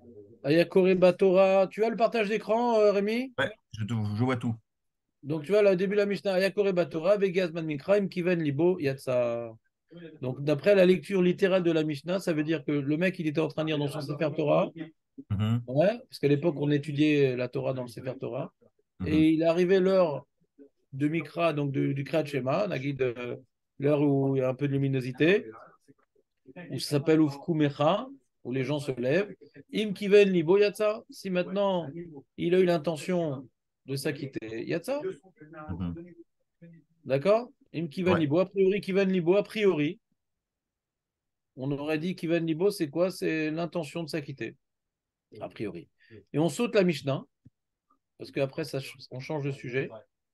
Ayakore Batora. Tu as le partage d'écran, Rémi? Ouais, je vois tout. Donc, tu vois, là, au début de la Mishnah, Ayakore Batora, Vegas Man Mikraim, Kiven Libo, Yatsa. Donc, d'après la lecture littérale de la Mishnah, ça veut dire que le mec, il était en train de lire dans son Sefer Torah. Mhm, Ouais, parce qu'à l'époque, on étudiait la Torah dans le Sefer Torah. mhm, Et il est arrivé l'heure de Mikra, donc du Kriyat Shema, l'heure où il y a un peu de luminosité, où ça s'appelle Ufku Mecha, où les gens se lèvent. Im Kiven Libo Yatsa. Si maintenant il a eu l'intention de s'acquitter, Yatsa. mhm. D'accord? Im Kiven Ouais, Libo. A priori, Kiven Libo, a priori, on aurait dit Kiven Libo, c'est quoi? C'est l'intention de s'acquitter, a priori. Et on saute la Mishnah, parce qu'après, on change de sujet.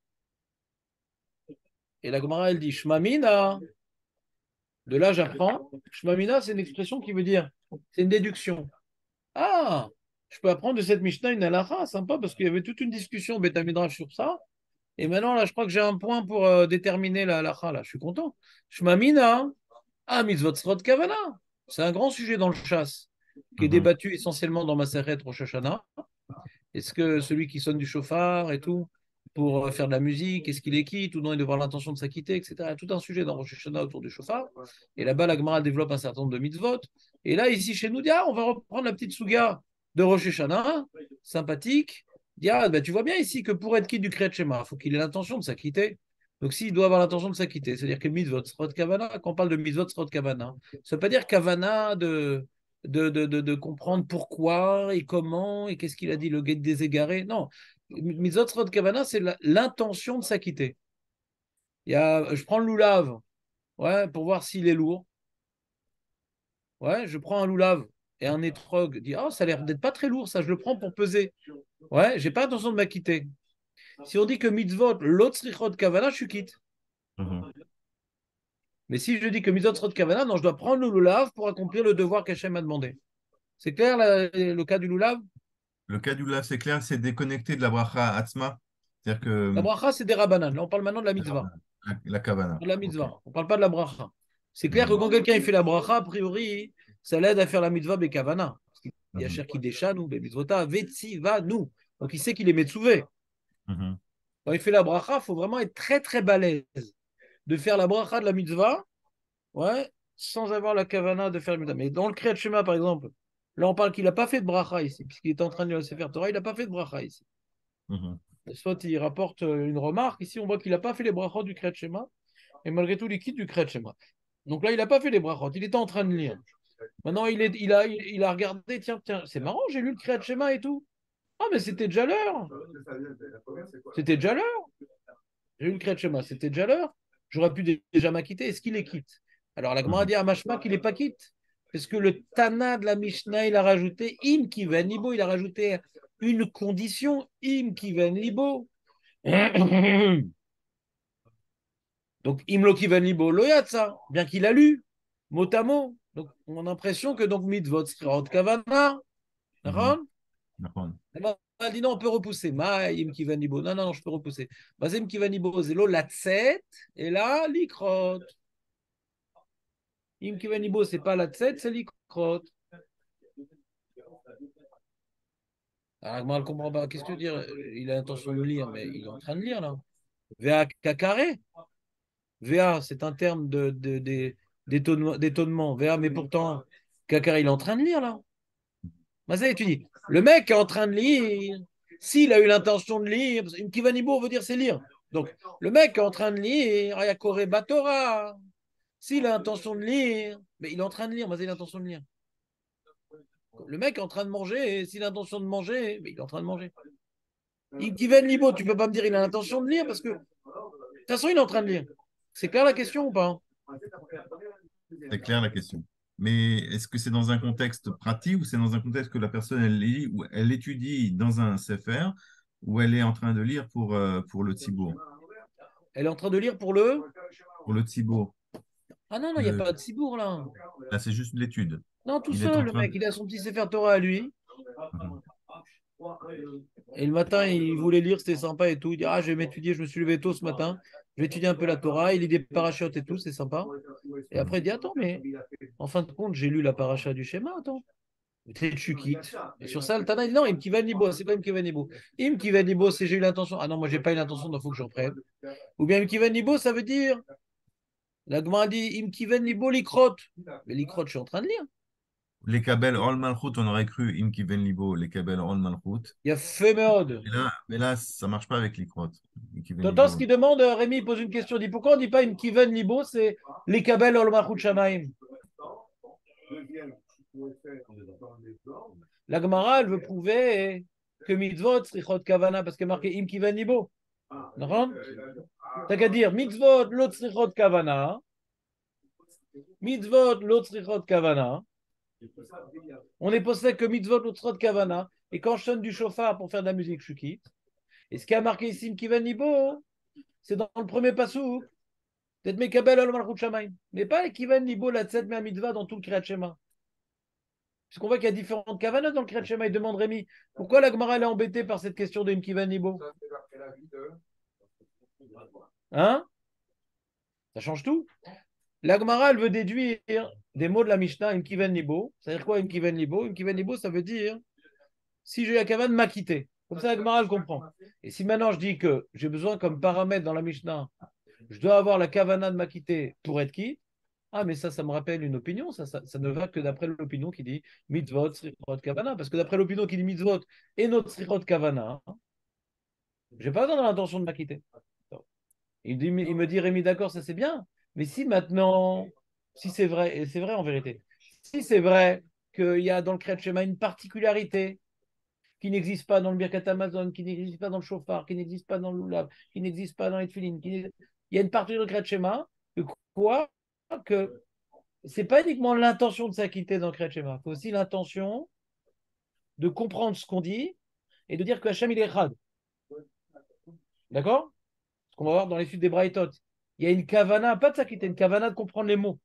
Et la Gemara, elle dit Shmamina. De là, j'apprends. Shmamina, c'est une expression qui veut dire, c'est une déduction. Ah, je peux apprendre de cette Mishnah une halakha, sympa, parce qu'il y avait toute une discussion au Beth Midrash sur ça. Et maintenant, là, je crois que j'ai un point pour déterminer la halakha, là. Je suis content. Shmamina, ah, mitzvot srot kavana. C'est un grand sujet dans le chasse, qui est mhm. débattu essentiellement dans Maseret Rosh Hashanah. Est-ce que celui qui sonne du chauffard et tout, pour faire de la musique, est-ce qu'il est quitte ou non, il doit avoir l'intention de s'acquitter, etc. Tout un sujet dans Rosh Hashanah autour du chauffard. Et là-bas, la Gemara développe un certain nombre de mitzvot. Et là, ici, chez nous, on va reprendre la petite souga de Rosh Hashanah, sympathique. Ben, tu vois bien ici que pour être quitte du Kriyat Shema, il faut qu'il ait l'intention de s'acquitter. Donc, s'il doit avoir l'intention de s'acquitter, c'est-à-dire que mitzvot, srot kavana, quand on parle de mitzvot, srot kavana, ça ne veut pas dire kavana de comprendre pourquoi et comment et qu'est-ce qu'il a dit, le guet des égarés. Non, Mitzvot Srot Kavana, c'est l'intention de s'acquitter. Je prends le loulave, ouais, pour voir s'il est lourd. Ouais, je prends un loulave et un étrog dit, oh, ça a l'air d'être pas très lourd, ça, je le prends pour peser. Ouais, j'ai pas intention de m'acquitter. Si on dit que mitzvot, l'autre srichot kavana, je suis quitte. Mhm. Mais si je dis que mitzvot srot kavana, non, je dois prendre le loulave pour accomplir le devoir qu'Hachem m'a demandé. C'est clair le cas du loulave? Le cas du lave, c'est clair, c'est déconnecté de la bracha atzma. C'est-à-dire La que bracha, c'est des rabbanan. Là, on parle maintenant de la mitzvah. la kavana. De la Ok. mitzvah. On ne parle pas de la bracha. C'est clair que Mhm, quand quelqu'un il fait la bracha, a priori, ça l'aide à faire la mitzvah bekavana. Il y a mhm, cher qui déchane, mitzvota, vetsi, va, nous. Donc il sait qu'il est metsuvé. mhm, Quand il fait la bracha, il faut vraiment être très très balèze de faire la bracha de la mitzvah, ouais, sans avoir la kavana de faire la mitzvah. Mais dans le Kriyat Shema, par exemple, là on parle qu'il n'a pas fait de bracha ici, puisqu'il est en train de lire le Sefer Torah, il n'a pas fait de bracha ici. mhm. Soit il rapporte une remarque, ici on voit qu'il n'a pas fait les brachot du Kriyat Shema, et malgré tout il quitte du Kriyat Shema. Donc là, il n'a pas fait les brachot, il était en train de lire. Maintenant, il a regardé, tiens, c'est marrant, j'ai lu le Kriyat Shema et tout. Ah, mais c'était déjà l'heure. C'était déjà l'heure. J'ai lu le Kriyat Shema, c'était déjà l'heure. J'aurais pu déjà m'acquitter. Est-ce qu'il est quitte? Alors, la Gemara Mhm. dit à Mashma qu'il n'est pas quitte. Parce que le Tana de la Mishnah, il a rajouté Im Kiven Libo, il a rajouté une condition, Im Kiven Libo. Donc, Imlo Kiven Libo, Loyatsa, bien qu'il a lu, mot à mot. Donc, on a l'impression que donc Mitvot Srot Kavana, Mhm. d'accord. D'accord. Elle dit non, on peut repousser. Maïm Kivanibo. Non, non, non, je peux repousser. Bazem Kivanibo, zélo la tset, et là, l'ikrot. Im Kivanibo, c'est pas la tset, c'est l'ikrot. Alors, elle ne comprend pas. Qu'est-ce que tu veux dire? Il a l'intention de lire, mais il est en train de lire, là. VA Kakare. VA, c'est un terme d'étonnement. VA, mais pourtant, Kakare, il est en train de lire, là. Mais ça, tu dis, le mec est en train de lire. S'il a eu l'intention de lire, une kivanibo veut dire c'est lire. Donc, le mec est en train de lire, Ayakore Batora. S'il a l'intention de lire, mais il est en train de lire, mais il a l'intention de lire. Le mec est en train de manger, et s'il a l'intention de manger, mais il est en train de manger. Kiven Libo, tu peux pas me dire il a l'intention de lire parce que de toute façon, il est en train de lire. C'est clair la question ou pas? C'est clair la question. Mais est-ce que c'est dans un contexte pratique ou c'est dans un contexte que la personne elle lit ou elle étudie dans un sefer ou elle est en train de lire pour le tzibour? Elle est en train de lire pour le. Pour le tzibour. Ah non, non, il n'y a Le- pas de cibourg là. Là, c'est juste l'étude. Non, tout Il est en seul, le train mec, de... il a son petit Sefer Torah à lui. Mhm. Et le matin, il voulait lire, c'était sympa et tout. Il dit, ah, je vais m'étudier, je me suis levé tôt ce matin. Je vais étudier un peu la Torah. Il lit des parachutes et tout, c'est sympa. Et Mhm. après, il dit, attends, mais en fin de compte, j'ai lu la paracha du schéma, attends. Peut-être tu quittes. Et sur ça, le Tana dit non, Im Kivan Libo, c'est quoi Im Kivan Libo? Im Kivan Libo, c'est j'ai eu l'intention. Ah non, moi j'ai pas eu l'intention, donc il faut que j'en prenne. Ou bien Im Kivan Libo, ça veut dire, la Gemara dit Im Kivan Libo likrot. Mais likrot, je suis en train de lire. Les Kabel Ol Malchut, on aurait cru Im Kiven Libo, les Kabel Ol Malchut. Il y a Femeod. Mais là, ça marche pas avec l'Ikrot. Im Kiven T'entends ce Libo. qu'il demande, Rémi pose une question. Il dit pourquoi on ne dit pas Im Kivan Libo, c'est les Kabel Ol Malchut Shamaim. La Gemara, elle veut prouver que mitzvot, srichot kavana, parce qu'il y a marqué im kivan libo. D'accord? T'as qu'à dire mitzvot, lot srichot kavana. Mitzvot, lot srichot kavana. On est posé que mitzvot, lot srichot kavana. Et quand je sonne du chauffard pour faire de la musique, je quitte. Et ce qui a marqué ici im kivan libo, c'est dans le premier passou. Peut-être mekabel al malchut shamayim. Mais pas kivan libo, la tzed mea mitzvah dans tout le Kriyat Shema. Puisqu'on voit qu'il y a différentes kavanas dans le Kriyat Shema. Il demande Rémi, pourquoi la Gemara elle est embêtée par cette question de Imkivan Nibo? Hein? Ça change tout. La Gemara elle veut déduire des mots de la Mishnah, Imkivan Nibo. Ça veut dire quoi Imkivan Nibo? Imkivan Nibo, ça veut dire si j'ai la kavane m'a quitté. Comme ça, la Gemara elle comprend. Et si maintenant je dis que j'ai besoin comme paramètre dans la Mishnah, je dois avoir la kavana de m'acquitter pour être quitte. Ah, mais ça me rappelle une opinion. Ça ne va que d'après l'opinion qui dit mitzvot, srichot, kavana. Parce que d'après l'opinion qui dit mitzvot et notre srichot, kavana, je n'ai pas dans l'intention de m'acquitter. Il me dit, Rémi, d'accord, ça c'est bien. Mais si maintenant, si c'est vrai, et c'est vrai en vérité, si c'est vrai qu'il y a dans le Kriyat Shema une particularité qui n'existe pas dans le Birkat Amazon, qui n'existe pas dans le Shofar, qui n'existe pas dans le Lulav, qui n'existe pas dans les Tfilin, il y a une partie du Kriyat Shema, que quoi que c'est pas uniquement l'intention de s'acquitter dans le Kriyat Shema, il faut aussi l'intention de comprendre ce qu'on dit et de dire que Hachem il est Chad. D'accord? Ce qu'on va voir dans les suites des Braithot. Il y a une kavana, pas de s'acquitter, une kavana de comprendre les mots.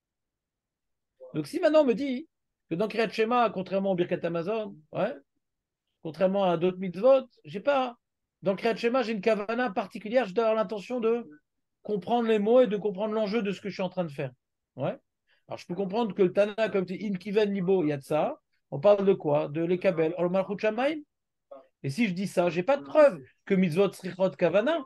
Donc si maintenant on me dit que dans Kriyat Shema, contrairement au Birkat Amazon, ouais, contrairement à d'autres mitzvot, j'ai pas. Dans le Kriyat Shema, j'ai une kavana particulière, je dois avoir l'intention de comprendre les mots et de comprendre l'enjeu de ce que je suis en train de faire. Ouais. Alors je peux comprendre que le Tana, comme tu dis, In Kiven Libo, il y a de ça. On parle de quoi? De l'Ekabel, Ol Malchut Shamayim. Et si je dis ça, j'ai pas de preuve que mitzvot srichot kavana.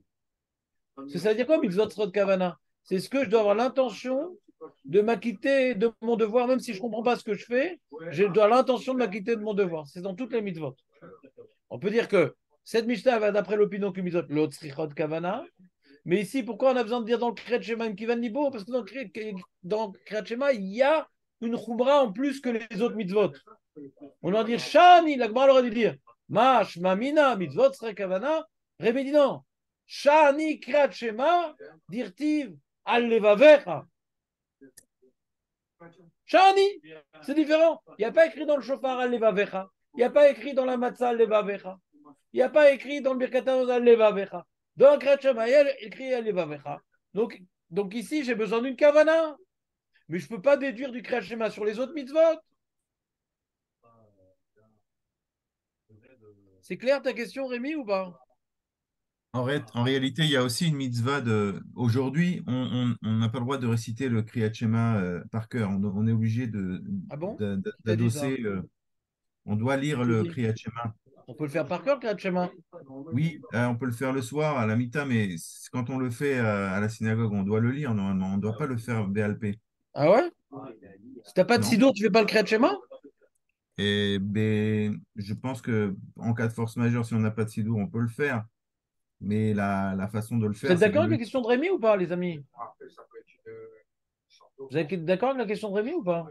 Ça veut dire quoi, mitzvot srichot kavana? C'est ce que je dois avoir l'intention de m'acquitter de mon devoir, même si je ne comprends pas ce que je fais, je dois l'intention de m'acquitter de mon devoir. C'est dans toutes les mitzvot. On peut dire que cette Mishnah va d'après l'opinion que mitzvot l'autre srichot kavana. Mais ici, pourquoi on a besoin de dire dans le Kriyat Shema une Kivan Libo? Parce que dans le Kriyat Shema, il y a une Khumra en plus que les autres mitzvot. On leur dit Shani, la Gemara aurait dû dire Mash, Mamina, mitzvot, Sre Kavana. Rémi dit non. Shani, Kriyat Shema, dirtiv, Al-Levavecha. Shani, c'est différent. Il n'y a pas écrit dans le Shofar Al-Levavecha. Il n'y a pas écrit dans la Matzah Al-Levavecha. Il n'y a pas écrit dans le Birkat Al-Levavecha. Dans le Kriyat Shema, il y a écrit Al-Levavecha. Donc ici, j'ai besoin d'une Kavana. Mais je ne peux pas déduire du Kriyat Shema sur les autres mitzvot. C'est clair ta question, Rémi, ou pas? En réalité, il y a aussi une mitzvah de. Aujourd'hui, on n'a pas le droit de réciter le Kriyat Shema par cœur. On est obligé Ah bon? Qui t'a dit ça? d'adosser. On doit Qui lire te le dit? Kriyat Shema. On peut le faire par cœur, le Kriyat Shema. Oui, on peut le faire le soir à la mita, mais quand on le fait à la synagogue, on doit le lire normalement. On ne doit pas le faire BLP. Ah ouais? Si t'as pas de Non. sidour, tu fais pas le Kriyat Shema? Et ben, je pense que en cas de force majeure, si on n'a pas de sidour, on peut le faire. Mais la façon de le Vous êtes faire, c'est de d'accord avec le la question de Rémi ou pas, les amis? Vous êtes d'accord avec la question de Rémi ou pas?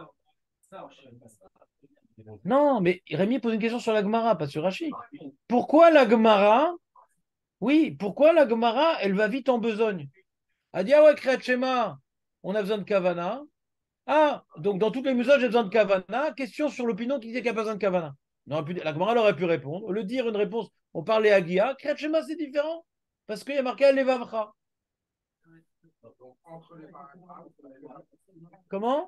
Non, mais Rémi pose une question sur la Gemara, pas sur Rachid. Pourquoi la Gemara, oui, pourquoi la Gemara, elle va vite en besogne? Elle dit, ah ouais, Kriyat Shema, on a besoin de Kavana. Ah, donc dans toutes les musages, j'ai besoin de Kavana. Question sur l'opinion qui disait qu'il n'y a pas besoin de Kavana. La Gemara elle aurait pu répondre. Au lieu de dire une réponse, on parlait à Guia. Kriyat Shema, c'est différent. Parce qu'il y a marqué Alevavcha. Comment?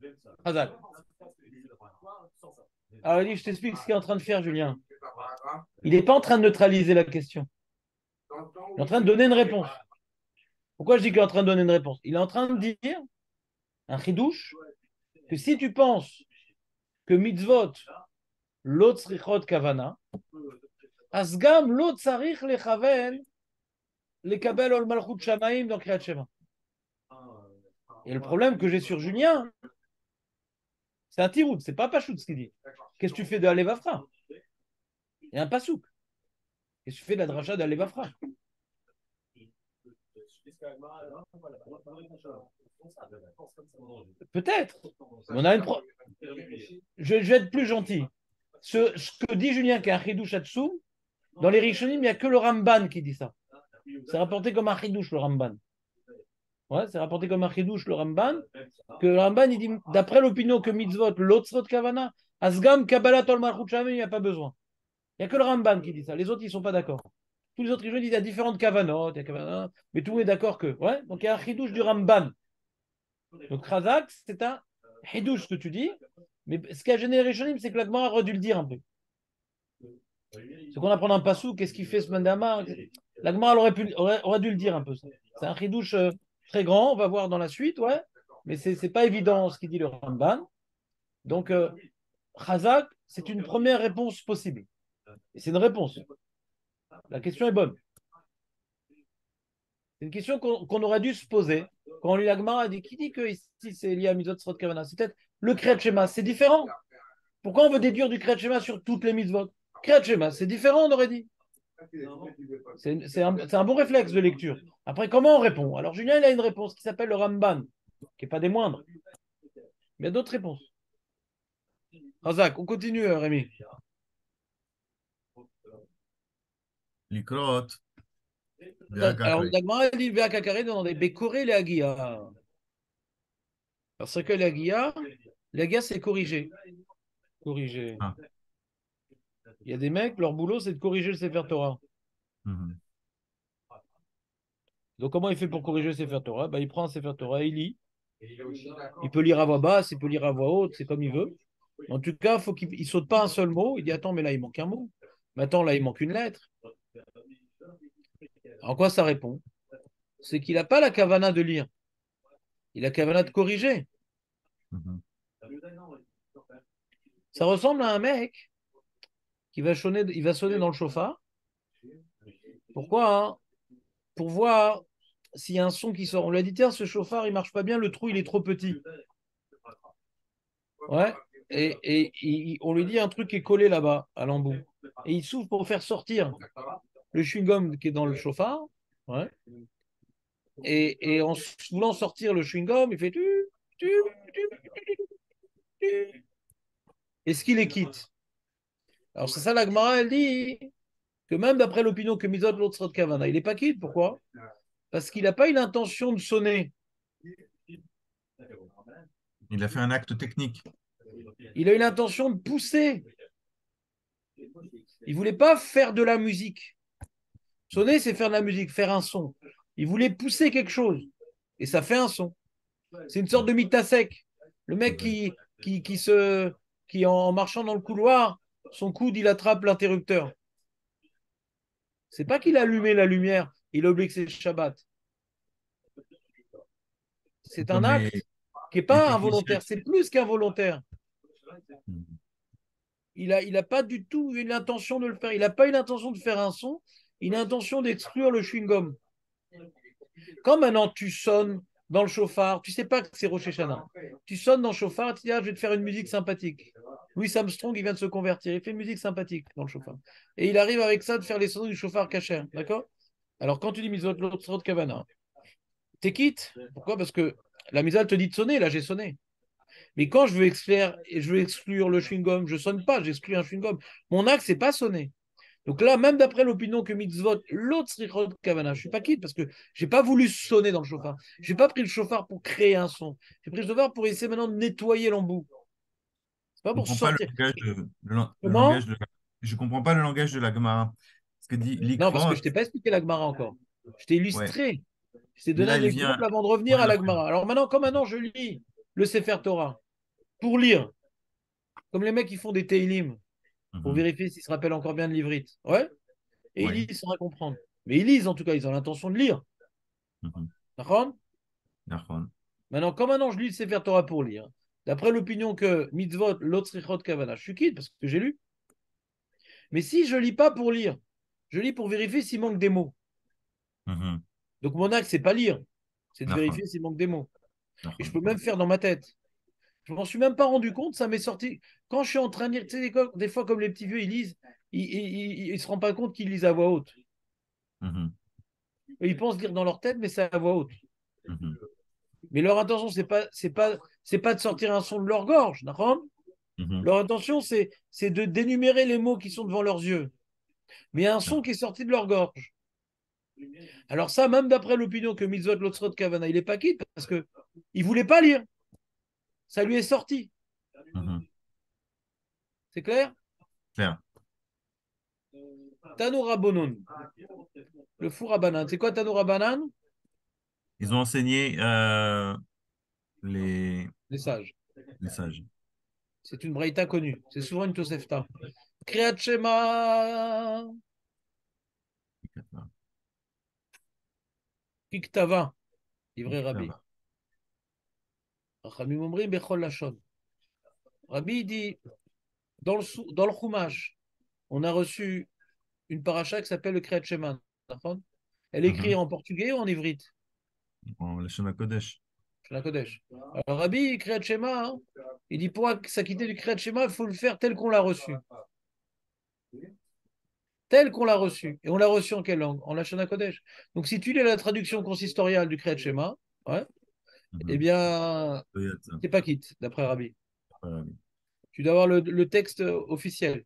Hazak. Alors, il dit, je t'explique ce qu'il est en train de faire, Julien. Il n'est pas en train de neutraliser la question. Il est en train de donner une réponse. Pourquoi je dis qu'il est en train de donner une réponse? Il est en train de dire, un chidouche, que si tu penses que mitzvot, l'autre srichot kavana, asgam l'autre sarich lechaven, les kabel ol malchut shamaim dans Kriyat Shema. Et le problème que j'ai sur Julien, c'est un tiroud, c'est pas Pachout ce qu'il dit. Qu'est-ce que tu fais de Alevafra? Il y a un pasouk. Qu'est-ce que tu fais de la dracha d'Alevafra? Peut-être. On a une je vais être plus gentil. Ce que dit Julien, qui est un chidouche Hatsoum, dans les Rishonim, il n'y a que le Ramban qui dit ça. C'est rapporté comme un chidouche, le Ramban. Ouais, c'est rapporté comme un chidouche, le Ramban. Que le Ramban, il dit, d'après l'opinion que mitzvot, l'otzrot kavana, asgam kabbalat ol malchut shamim, il n'y a pas besoin. Il n'y a que le Ramban qui dit ça. Les autres, ils ne sont pas d'accord. Tous les autres Rishonim disent il y a différentes kavanot, mais tout le monde est d'accord que. Ouais, donc il y a un chidouche du Ramban. Donc Razak, c'est un chidouche ce que tu dis. Mais ce qui a gêné les Rishonim, c'est que l'Agmara aurait dû le dire un peu. C'est qu'on apprend un passou, qu'est-ce qu'il fait ce mandama? L'Agmara aurait dû le dire un peu. C'est un chidouche très grand, on va voir dans la suite, ouais. Mais c'est pas évident ce qu'il dit le Ramban. Donc, Razak, c'est une première réponse possible. Et c'est une réponse. La question est bonne. C'est une question qu'on aurait dû se poser. Quand l'Agmara a dit, qui dit que ici c'est lié à Mizot Srot Kavana? C'est peut-être le Kriyat Shema, c'est différent. Pourquoi on veut déduire du Kriyat Shema sur toutes les mitzvot? Kriyat Shema, c'est différent, on aurait dit. C'est un bon réflexe de lecture. Après, comment on répond? Alors, Julien, il a une réponse qui s'appelle le Ramban, qui n'est pas des moindres. Mais il y a d'autres réponses. Razak, on continue, Rémi. Likrot. Alors, Dagmar dit Véakakare demandait Bécoré les Aguia. Parce que l'Aguia, c'est corriger. Corriger. Ah. Il y a des mecs, leur boulot, c'est de corriger le Sefer Torah. Mhm. Donc, comment il fait pour corriger le Sefer Torah? Il prend un Sefer Torah, il lit. Il peut lire à voix basse, il peut lire à voix haute, c'est comme il veut. En tout cas, il faut qu'il ne saute pas un seul mot. Il dit attends, mais là, il manque un mot. Mais attends, là, il manque une lettre. En quoi ça répond? C'est qu'il n'a pas la kavana de lire. Il a la kavana de corriger. Mhm. Ça ressemble à un mec qui va sonner, il va sonner dans le chauffard. Pourquoi hein? Pour voir s'il y a un son qui sort. On lui a dit tiens, ce chauffard, il marche pas bien, le trou, il est trop petit. Ouais. On lui dit un truc qui est collé là-bas, à l'embout. Et il souffle pour faire sortir le chewing-gum qui est dans le chauffard. Ouais. Et en voulant sortir le chewing-gum, il fait tu. Est-ce qu'il les quitte? Alors, c'est ça, la Gemara, elle dit que même d'après l'opinion que Mizot l'autre de Kavana, il n'est pas quitte. Pourquoi? Parce qu'il n'a pas eu l'intention de sonner. Il a fait un acte technique. Il a eu l'intention de pousser. Il ne voulait pas faire de la musique. Sonner, c'est faire de la musique, faire un son. Il voulait pousser quelque chose. Et ça fait un son. C'est une sorte de mitasek. Le mec qui, en marchant dans le couloir, son coude, il attrape l'interrupteur. C'est pas qu'il a allumé la lumière, il a oublié que c'est le Shabbat. C'est un Comme acte qui n'est les pas techniciens. involontaire, c'est plus qu'involontaire. Mhm. Il a pas du tout eu l'intention de le faire. Il n'a pas eu l'intention de faire un son, il a l'intention d'exclure le chewing-gum. Quand maintenant tu sonnes dans le chauffard, tu sais pas que c'est Rosh Hashanah. Tu sonnes dans le chauffard, tu dis, ah, je vais te faire une musique sympathique. Louis Armstrong, il vient de se convertir, il fait une musique sympathique dans le chauffard. Et il arrive avec ça de faire les sons du chauffard cachère, d'accord? Alors quand tu dis Mizot l'autre de Kavana, t'es quitte. Pourquoi? Parce que la misale te dit de sonner, là j'ai sonné. Mais quand je veux exclure le chewing-gum, je sonne pas, j'exclus un chewing-gum. Mon axe, c'est pas sonner. Donc là, même d'après l'opinion que mitzvot, l'autre srichot kavana, je suis pas quitte parce que j'ai pas voulu sonner dans le chauffard. J'ai pas pris le chauffard pour créer un son. J'ai pris le chauffard pour essayer maintenant de nettoyer l'embout. C'est pas Je pour comprends pas le sortir. langage le Comment? langage je comprends pas le langage de la Gemara. Ce que dit Non, parce que Likrot, je t'ai pas expliqué la Gemara encore. Je t'ai ouais. illustré. Je t'ai donné Là, un il vient. exemple avant de revenir Ouais, à la après. Gemara. Alors maintenant, comme maintenant je lis le Sefer Torah, pour lire, comme les mecs qui font des Teilim, pour Mhm. vérifier s'ils se rappellent encore bien de l'ivrite. Ouais, et ils Oui. lisent sans rien comprendre. Mais ils lisent en tout cas, ils ont l'intention de lire. Mhm. D'accord. Nachon. Maintenant, comme maintenant je lis le Sefer Torah pour lire, d'après l'opinion que mitzvot, lotzrichot kavana, je suis quitte parce que j'ai lu. Mais si je lis pas pour lire, je lis pour vérifier s'il manque des mots. Mhm. Donc mon axe, c'est pas lire, c'est de Nachon. vérifier s'il manque des mots. Et je Nachon. peux même faire dans ma tête. Je m'en suis même pas rendu compte, ça m'est sorti. Quand je suis en train de lire, tu sais, des fois, comme les petits vieux, ils lisent, ils se rendent pas compte qu'ils lisent à voix haute. Mhm. Et ils pensent lire dans leur tête, mais c'est à voix haute. Mhm. Mais leur intention, c'est pas de sortir un son de leur gorge, d'accord. Mhm. Leur intention, c'est de d'énumérer les mots qui sont devant leurs yeux. Mais il y a un son Nachon. qui est sorti de leur gorge. Alors ça, même d'après l'opinion que Mitzvot Lotzrot Kavana, il est pas quitte parce que il voulait pas lire. Ça lui est sorti. Mhm. C'est clair? Clair. Tanoura Bonon, le four à banane. C'est quoi Tanoura banane? Ils ont enseigné les, Les sages. les sages. C'est une braïta connue. C'est souvent une Tosefta. Kriyat Shema, Kiktava, livré Rabbi. Rachamim Omrim Bechol Lashon. Rabbi dit, dans le Chumash, on a reçu une paracha qui s'appelle le Kriyat Shema. D'accord. Elle est écrite Mhm. en portugais ou en ivrite? En Lashon Kodesh. Je la Kodesh. Alors Rabbi, Kriyat Shema, hein, il dit pour s'acquitter du Kriyat Shema, il faut le faire tel qu'on l'a reçu. Tel qu'on l'a reçu. Et on l'a reçu en quelle langue? En Lashon Kodesh. Donc si tu lis la traduction consistoriale du Kriyat Shema, ouais, eh Mhm. bien, Peut-être ça. t'es pas quitte, d'après Rabbi. Voilà. Tu dois avoir le texte officiel.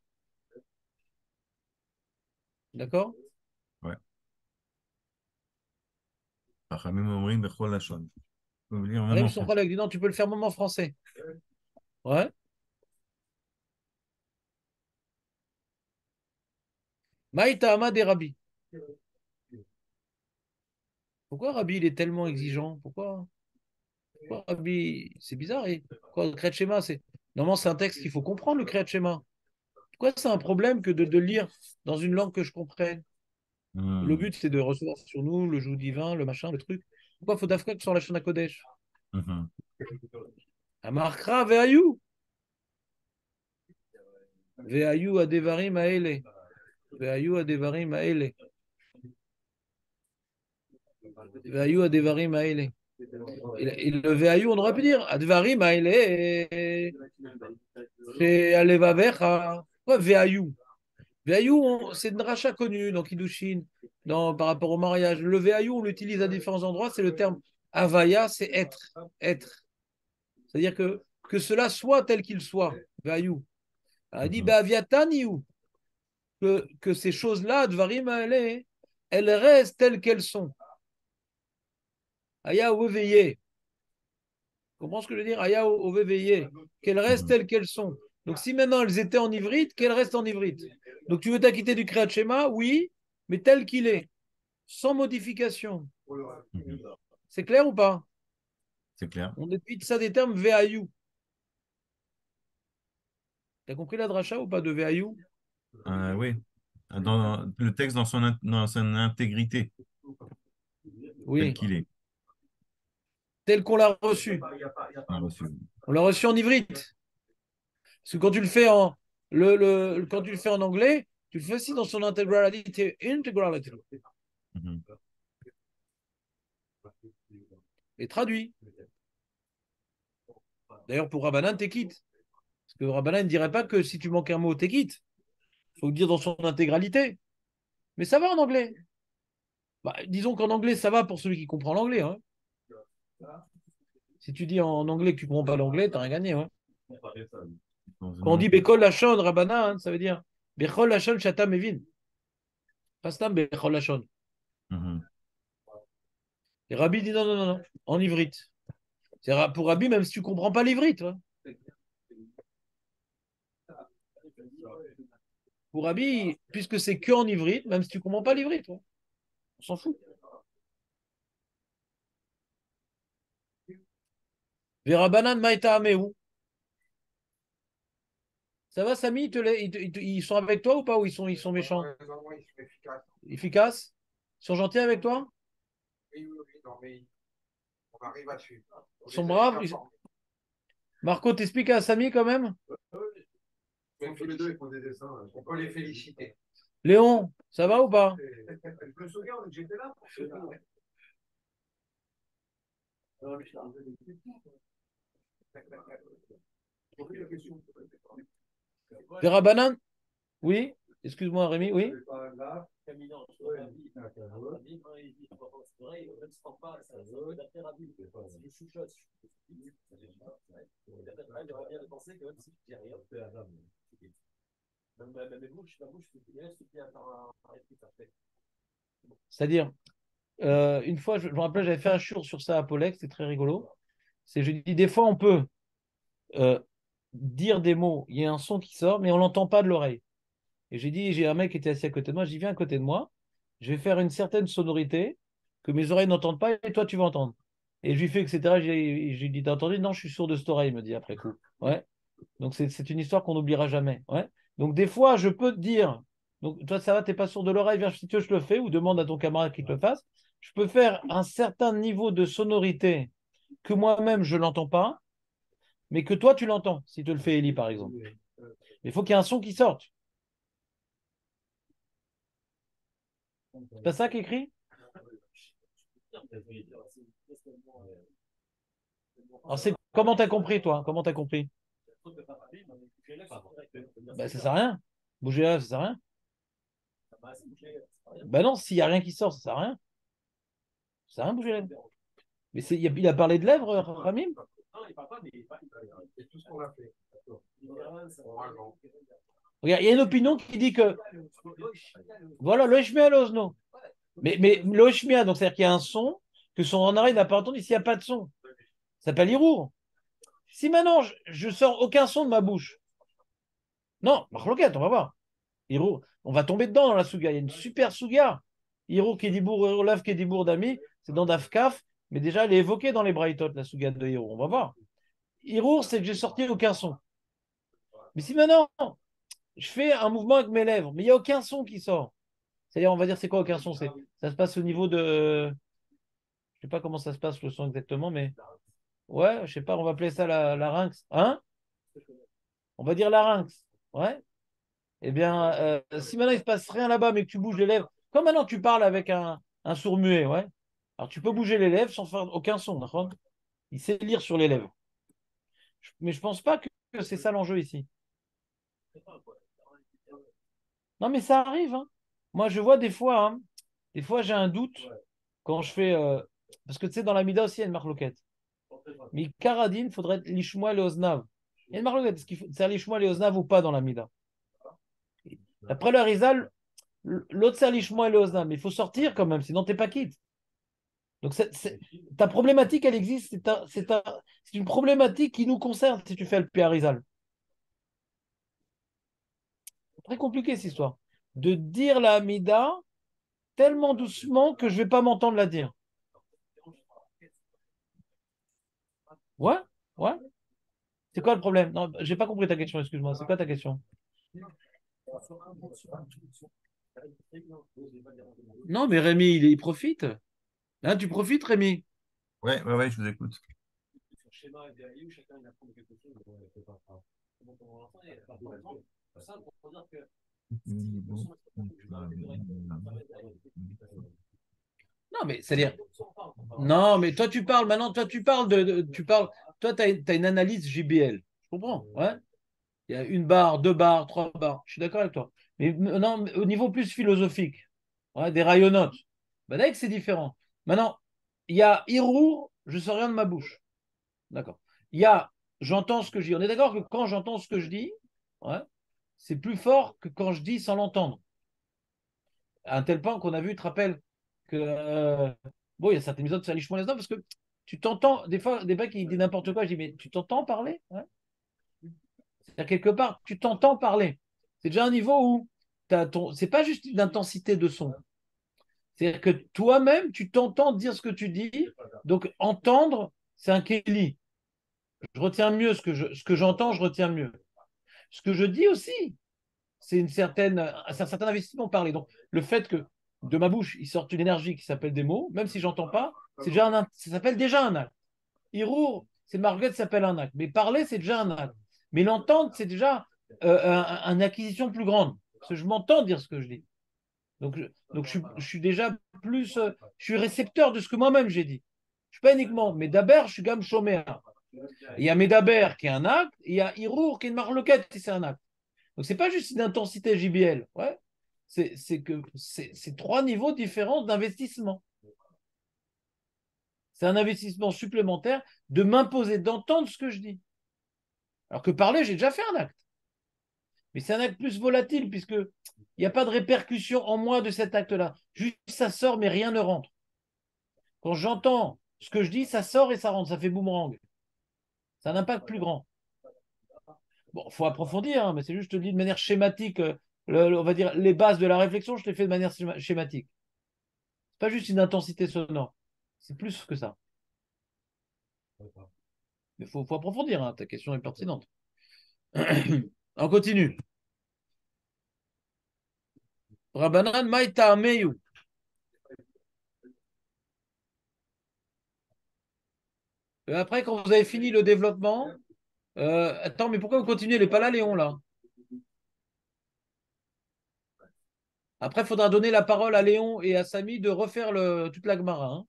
D'accord? Ouais. Rachamim Omrim Bechol Lashon. Faut me lire même Même en son français. collègue dit non, tu peux le faire même en français. Ouais. Maïta Ahmad et Rabbi. Pourquoi Rabbi il est tellement exigeant? Pourquoi Rabbi, c'est bizarre. Quoi, le Kriyat Shema, c'est. Normalement, c'est un texte qu'il faut comprendre, le Kriyat Shema. Pourquoi c'est un problème que de le lire dans une langue que je comprenne? Le Mhm. but, c'est de recevoir sur nous le joug divin, le machin, le truc. Pourquoi faut d'Afrique sur la Shana Kodesh? Mhm. Amarkra ve'ayu. Ve'ayu adevarim aele. Ve'ayu adevarim aele. Ve'ayu adevarim aele. Et le ve'ayu, on aurait pu dire adevarim aele. C'est alevavecha. Pourquoi ve'ayu? Ve'ayu, c'est une rachat connue dans Kiddushin, par rapport au mariage. Le ve'ayu, on l'utilise à différents endroits. C'est le terme avaya, c'est être. Être. C'est-à-dire que cela soit tel qu'il soit. Ve'ayu. Elle dit, Mhm. bah, que ces choses-là, Dvarim elles restent telles qu'elles sont. Aya veillé. Comprends ce que je veux dire? Aya veillé. Qu'elles restent Mhm. telles qu'elles sont. Donc si maintenant elles étaient en ivrite, qu'elles restent en ivrite. Donc tu veux t'acquitter du Kriyat Shema? Oui, mais tel qu'il est, sans modification. Mhm. C'est clair ou pas? C'est clair. On déduit ça des termes VAU. T'as compris la dracha ou pas de VAU? Oui. Dans le texte dans son intégrité, tel Oui, qu'il est. tel qu'on l'a reçu. On a reçu. On l'a reçu en ivrite. Parce que quand tu le fais quand tu le fais en anglais, tu le fais aussi dans son intégralité. Mhm. Et traduit. D'ailleurs, pour Rabbanan, t'es quitte. Parce que Rabbanan ne dirait pas que si tu manques un mot, t'es quitte. Il faut le dire dans son intégralité. Mais ça va en anglais. Bah, disons qu'en anglais, ça va pour celui qui comprend l'anglais, hein. Si tu dis en anglais que tu ne comprends pas l'anglais, t'as rien gagné, hein. Dans une Quand on dit langue. Bekol Lachon, Rabbanan, ça veut dire Bechol Lachon Shata Mevin. Pas Stam Bechol Lachon. Mhm. Et Rabbi dit non, non, non, non, en ivrite. Pour Rabbi, même si tu ne comprends pas l'ivrite. Hein. Pour Rabbi, puisque c'est que en ivrite, même si tu ne comprends pas l'ivrite. Hein. On s'en fout. Verabanan Maïta Ameu. Ça va, Samy? Ils sont avec toi ou pas? Ou ils sont méchants? Efficaces? Ils sont gentils avec toi? Ils sont braves? Marco, t'expliques à Samy quand même? Tous les deux, ils font des dessins. On peut les féliciter. Léon, ça va ou pas? Je me souviens, j'étais là. Vera Banane? Oui? Excuse-moi, Rémi, oui? C'est-à-dire, une fois, je me rappelle, j'avais fait un shiur sur ça à Polex, c'était très rigolo. Je dis, des fois, on peut euh, dire des mots, il y a un son qui sort, mais on l'entend pas de l'oreille. Et j'ai dit, j'ai un mec qui était assis à côté de moi, j'ai dit, viens à côté de moi, je vais faire une certaine sonorité que mes oreilles n'entendent pas et toi tu vas entendre. Et je lui fais, etc. J'ai dit, t'as entendu? Non, je suis sourd de cette oreille, il me dit après coup. Ouais. Donc c'est une histoire qu'on n'oubliera jamais. Ouais. Donc des fois, je peux te dire, donc toi ça va, t'es pas sourd de l'oreille, viens, si tu veux, je le fais, ou demande à ton camarade qu'il te le fasse. Je peux faire un certain niveau de sonorité que moi-même je l'entends pas, mais que toi tu l'entends, si tu le fais Eli par exemple. Il faut qu'il y ait un son qui sorte. C'est pas ça qui est écrit? Alors c'est comment t'as compris toi? Comment t'as compris? Ben, ça sert à rien. Bouger là, ça sert à rien. Ben non, s'il n'y a rien qui sort, ça sert à rien. Ça sert à rien de bouger les lèvres. Mais il a parlé de lèvres, Ramim? C'est tout ce qu'on a fait. Regarde, il y a une opinion qui dit que voilà, le Shmia l'ozno. Mais le Shmia, donc c'est-à-dire qu'il y a un son que son oreille n'a pas entendu s'il n'y a pas de son. Ça s'appelle Irour. Si maintenant je sors aucun son de ma bouche, non, marloquette, on va voir. Irour, on va tomber dedans dans la Souga. Il y a une super Souga. Irour Kedibour, Irour Lav Kedibour d'Ami, c'est dans Dafkaf, mais déjà elle est évoquée dans les Braithot, la Souga de Irour. On va voir. Irour, c'est que j'ai sorti aucun son. Mais si maintenant je fais un mouvement avec mes lèvres, mais il n'y a aucun son qui sort. C'est-à-dire, on va dire, c'est quoi aucun son? Ça se passe au niveau de. Je sais pas comment ça se passe le son exactement, mais. Ouais, je sais pas, on va appeler ça la larynx. Hein? On va dire larynx. Ouais. Eh bien, si maintenant il ne se passe rien là-bas, mais que tu bouges les lèvres, comme maintenant tu parles avec un sourd muet, ouais. Alors tu peux bouger les lèvres sans faire aucun son, d'accord? Il sait lire sur les lèvres. Mais je pense pas que c'est ça l'enjeu ici. Non, mais ça arrive, hein. Moi, je vois des fois j'ai un doute quand je fais. Parce que tu sais, dans la Mida aussi, il y a une marloquette. Mais Karadine, il faudrait être l'Ishmoa et Oznav. Il y a une marloquette. Est-ce qu'il faut faire l'Ishmoa et Oznav ou pas dans la Mida? Après le Harizal, l'autre c'est l'Ishmoa et Oznav. Mais il faut sortir quand même, sinon t'es pas quitte. Donc ta problématique, elle existe. C'est une problématique qui nous concerne si tu fais le Harizal. C'est très compliqué cette histoire. De dire la Mida tellement doucement que je ne vais pas m'entendre la dire. Ouais, ouais. C'est quoi le problème? Non, j'ai pas compris ta question, excuse-moi. C'est quoi ta question? Non, mais Rémi, il profite. Là, tu profites, Rémi. Ouais, ouais, ouais, je vous écoute. Non, mais c'est-à-dire. Non, mais toi, tu parles maintenant, toi, tu parles tu parles. Toi, tu as, une analyse JBL. Je comprends, ouais. Il y a une barre, deux barres, trois barres. Je suis d'accord avec toi. Mais non, mais au niveau plus philosophique, ouais, des rayonnotes, ben là, c'est différent. Maintenant, il y a Hirour, je ne sors rien de ma bouche. D'accord. Il y a j'entends ce que je dis. On est d'accord que quand j'entends ce que je dis, ouais, c'est plus fort que quand je dis sans l'entendre. À un tel point qu'on a vu, tu te rappelles, que bon, il y a certaines épisodes, ça liche moins les hommes parce que tu t'entends, des fois, des mecs qui disent n'importe quoi, je dis, mais tu t'entends parler? Ouais. C'est-à-dire, quelque part, tu t'entends parler. C'est déjà un niveau où c'est pas juste une intensité de son. C'est-à-dire que toi-même, tu t'entends dire ce que tu dis. Donc, entendre, c'est un kéli. Je retiens mieux ce que j'entends, je retiens mieux. Ce que je dis aussi, c'est un certain investissement parlé. Donc, le fait que de ma bouche, il sorte une énergie qui s'appelle des mots, même si j'entends pas, ça s'appelle déjà un acte. Hirour, c'est Marguerite, ça s'appelle un acte. Mais parler, c'est déjà un acte. Mais l'entendre, c'est déjà une acquisition plus grande. Parce que je m'entends dire ce que je dis. Donc, je suis déjà plus. Je suis récepteur de ce que moi-même j'ai dit. Je ne suis pas uniquement Médaber, je suis Gam Shomer. Il y a Médaber qui est un acte, et il y a Hirour qui est une marloquette qui c'est un acte. Donc, ce n'est pas juste une intensité JBL. Ouais. C'est trois niveaux différents d'investissement. C'est un investissement supplémentaire de m'imposer d'entendre ce que je dis. Alors que parler, j'ai déjà fait un acte. Mais c'est un acte plus volatile, puisqu'il n'y a pas de répercussion en moi de cet acte-là. Juste ça sort, mais rien ne rentre. Quand j'entends ce que je dis, ça sort et ça rentre, ça fait boomerang. Ça a un impact plus grand. Bon, il faut approfondir, hein, mais c'est juste, je te dis de manière schématique, on va dire les bases de la réflexion, je te les fais de manière schématique. C'est pas juste une intensité sonore, c'est plus que ça. Mais il faut approfondir, hein, ta question est pertinente. On continue. Rabbanan Maïta Ameyu. Après, quand vous avez fini le développement, attends, mais pourquoi vous continuez? Il n'est pas là, Léon, là. Après, il faudra donner la parole à Léon et à Samy de refaire toute la Gemara. Hein.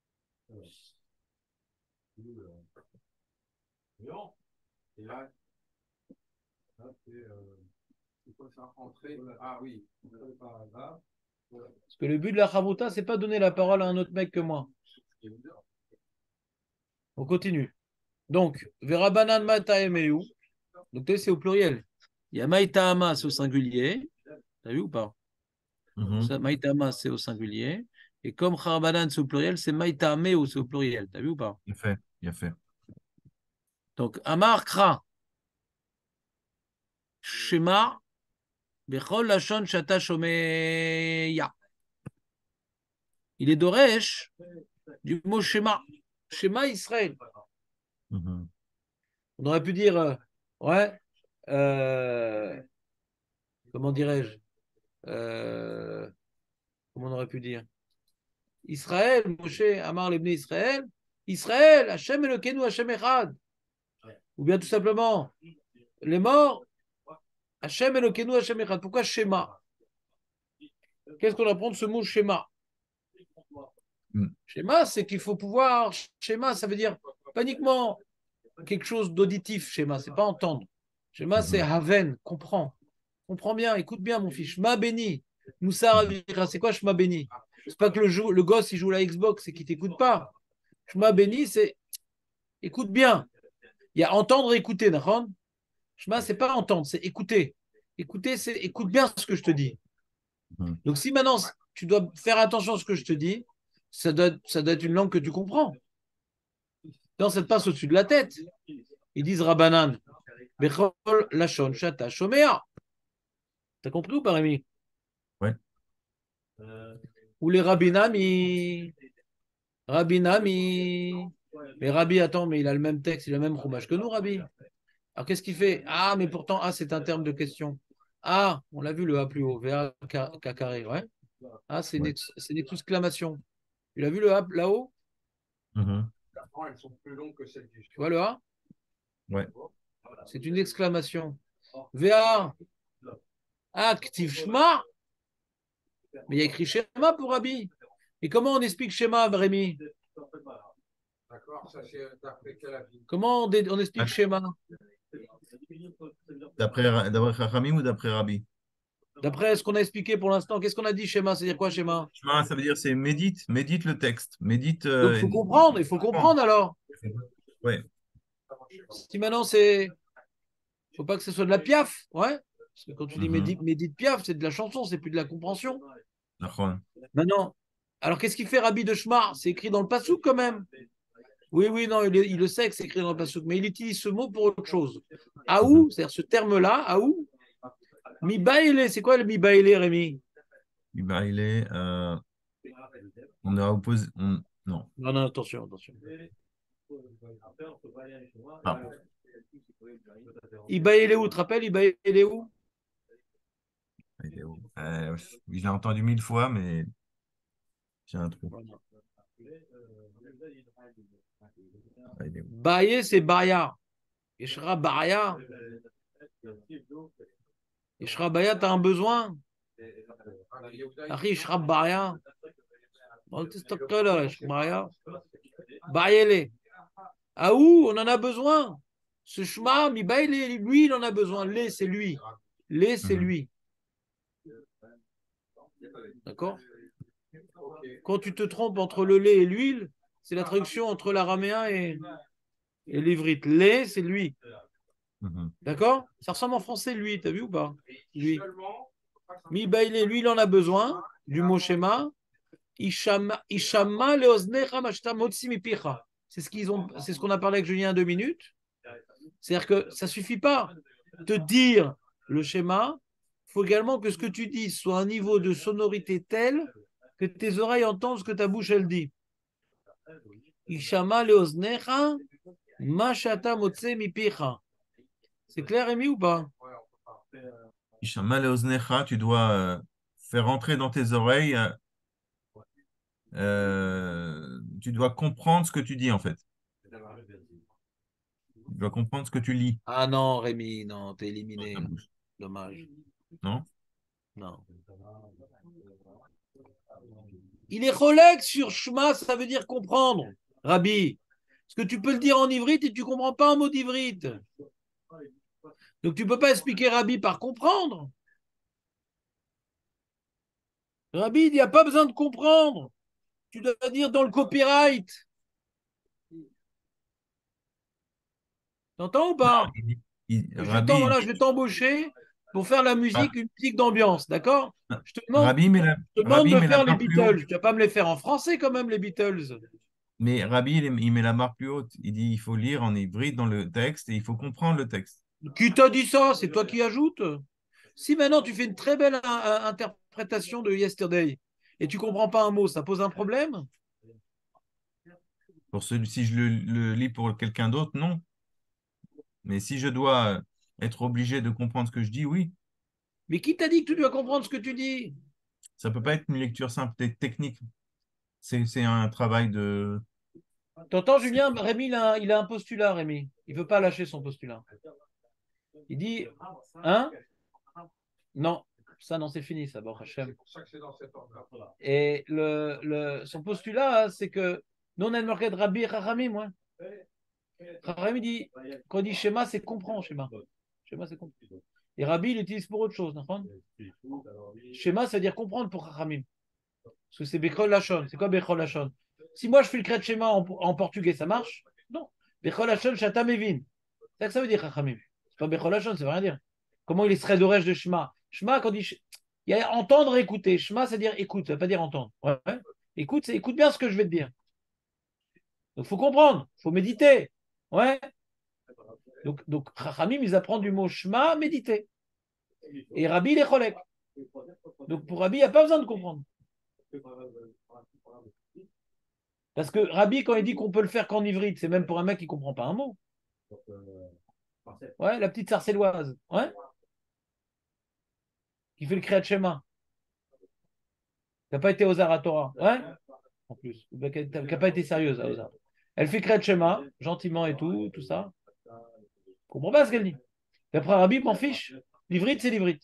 Et là, c'est quoi ça? Entrer. Ah oui. Parce que le but de la Chavruta, c'est pas donner la parole à un autre mec que moi. On continue. Donc, Verabanan Mata Emeu. Donc, c'est au pluriel. Il y a Maïta Ama, c'est au singulier. T'as vu ou pas? Maïta Ama, c'est au singulier. Et comme Charabanan, c'est au pluriel, c'est Maïta Ameu, c'est au pluriel. T'as vu ou pas? Il a fait, il a fait. Donc, Amar Kra. Shema. Bechol Lashon Shata Shomeya. Il est d'Oresh du mot Shema. Shema Israël. On aurait pu dire, ouais, comment dirais-je, comment on aurait pu dire Israël, Moshe, Amar l'Ebné Israël, Israël, Hachem Elokeinu, Hachem Echad. Ou bien tout simplement, les morts, Hachem Elokeinu, Hachem Echad. Pourquoi Shema? Qu'est-ce qu'on apprend de ce mot Shema? Shema, c'est qu'il faut pouvoir, Shema, ça veut dire pas uniquement quelque chose d'auditif, Shema, c'est pas entendre. Shema, c'est Haven, comprends. Comprends bien, écoute bien, mon fils. Shema béni. Moussa, c'est quoi Shema béni? C'est pas que le gosse, il joue la Xbox et qu'il t'écoute pas. Shema béni, c'est écoute bien. Il y a entendre et écouter, d'accord? Shema, c'est pas entendre, c'est écouter. Écouter, c'est écoute bien ce que je te dis. Donc, si maintenant tu dois faire attention à ce que je te dis, ça doit être une langue que tu comprends. Non, ça te passe au-dessus de la tête. Ils disent Rabbanan. Bechol Lachon Shata Shomea. T'as compris ou pas, Rémi? Ouais. Ou les Rabbinami. Rabbinami. Mais Rabbi, attends, mais il a le même texte, il a le même roumage que nous, Rabbi. Alors qu'est-ce qu'il fait? Ah, mais pourtant, ah, c'est un terme de question. Ah, on l'a vu le A plus haut, VA carré, ouais. Ah, c'est une exclamation. Tu l'as vu le A là-haut? Elles sont plus longues que celles du. Tu vois le A? Ouais. C'est une exclamation. VA active Shema. Mais il y a écrit Shema pour Rabbi. Et comment on explique Shema, Rémi? D'accord, ça c'est d'après quel avis? Comment on explique Shema? D'après Chachamim ou d'après Rabbi? D'après ce qu'on a expliqué pour l'instant, qu'est-ce qu'on a dit Shema? C'est-à-dire quoi Shema? Shema, ça veut dire c'est médite, médite le texte. Médite. Donc il faut comprendre alors. Ouais. Si maintenant c'est. Faut pas que ce soit de la piaf, ouais. Parce que quand tu dis médite piaf, c'est de la chanson, c'est plus de la compréhension. Maintenant, alors qu'est-ce qu'il fait Rabbi de Shema? C'est écrit dans le Passouk quand même. Oui, non, il le sait que c'est écrit dans le Passouk, mais il utilise ce mot pour autre chose. Aou, c'est-à-dire ce terme-là, Aou. Mibaïlé, c'est quoi le Mibaïlé, Rémi? Mibaïlé, on a opposé. Non. Non, attention. Ah. Iba il est où? Tu te rappelles, Iba il est où? Je l'ai entendu 1000 fois, mais j'ai un trou. Il est où? Baye, c'est Baya. Yeshra Baya. Yeshra Baya, t'as un besoin? Akhi, Yeshra Baya. Baya. Bayele. Ah où? On en a besoin. Ce Shema, lui, il en a besoin. Les, c'est lui. Les, c'est Mhm. lui. D'accord? Quand tu te trompes entre le lait et l'huile, c'est la traduction entre l'araméen et l'ivrite. Les, c'est lui. Mhm. D'accord? Ça ressemble en français, lui. T'as vu ou pas? Lui. Mi baile, lui, il en a besoin du mot schéma. Ishama leoznecha mashta motzi mipicha. C'est ce qu'on a parlé avec Julien 2 minutes. C'est-à-dire que ça ne suffit pas de dire le schéma. Il faut également que ce que tu dis soit à un niveau de sonorité tel que tes oreilles entendent ce que ta bouche elle dit. Ishama leoznecha mashata motzi mipicha. C'est clair, Rémi, ou pas? Ishama leoznecha, tu dois faire entrer dans tes oreilles, tu dois comprendre ce que tu dis en fait. Tu dois comprendre ce que tu lis Ah non, Rémi, non, t'es dans ta éliminé. bouche. Dommage. Non? Non. Il est relègue sur Shema, ça veut dire comprendre, Rabbi. Parce que tu peux le dire en ivrite et tu ne comprends pas un mot d'ivrite. Donc tu ne peux pas expliquer Rabbi par comprendre. Rabbi, il n'y a pas besoin de comprendre. Tu dois dire dans le copyright. T'entends ou Non, pas? Rabbi, Je vais t'embaucher pour faire la musique, une musique d'ambiance, d'accord? Je te demande Rabbi de met la faire les barre plus haut. Beatles. Tu vas pas me les faire en français quand même, les Beatles. Mais Rabbi, il met la barre plus haute. Il dit il faut lire en hybride dans le texte et il faut comprendre le texte. Qui t'a dit ça? C'est toi qui ajoutes? Si maintenant tu fais une très belle interprétation de Yesterday et tu comprends pas un mot, ça pose un problème? Si je le lis pour quelqu'un d'autre, non. Mais si je dois être obligé de comprendre ce que je dis, oui. Mais qui t'a dit que tu dois comprendre ce que tu dis? Ça peut pas être une lecture simple et technique. C'est un travail de. T'entends, Julien? Rémi, il a un postulat, Rémi. Il veut pas lâcher son postulat. Il dit, hein? Non, ça, non, c'est fini, ça, Baruch Hashem. Et son postulat, hein, c'est que nous, on a marqué de Rabbi Chachamim, moi. Chachamim dit, quand on dit schéma, c'est comprendre, schéma. Schéma, c'est comprendre. Et Rabbi, il utilise pour autre chose, d'accord? Schéma, ça veut dire comprendre pour Chachamim. Parce que c'est Bechol Lachon. C'est quoi Bechol Lachon? Si moi, je fais le cret de schéma en portugais, ça marche? Non. Bechol Lachon, Shata Mevin. C'est ça que ça veut dire, Chachamim. C'est pas Bechol Lachon, ça veut rien dire. Comment il est serait d'orège de Shema? Shema, quand il y a entendre et écouter. Shema, c'est dire écoute, ça veut pas dire entendre. Ouais. Écoute, c'est écoute bien ce que je vais te dire. Donc, il faut comprendre, il faut méditer. Ouais. Donc, Chachamim, ils apprennent du mot Shema, méditer. Et Rabbi, il est cholek. Donc, pour Rabbi, il n'y a pas besoin de comprendre. Parce que Rabbi, quand il dit qu'on peut le faire qu'en ivrite, c'est même pour un mec qui ne comprend pas un mot. Ouais, la petite sarcelloise. Ouais. Qui fait le Kriyat Shema. Qui n'a pas été aux Torah. Ouais. En plus. Qui n'a pas été sérieuse à Ozar. Elle fait Kriyat Shema, gentiment et tout ça. Je ne comprends pas ce qu'elle dit. Et après, Rabbi m'en fiche. L'ivrite, c'est l'ivrite.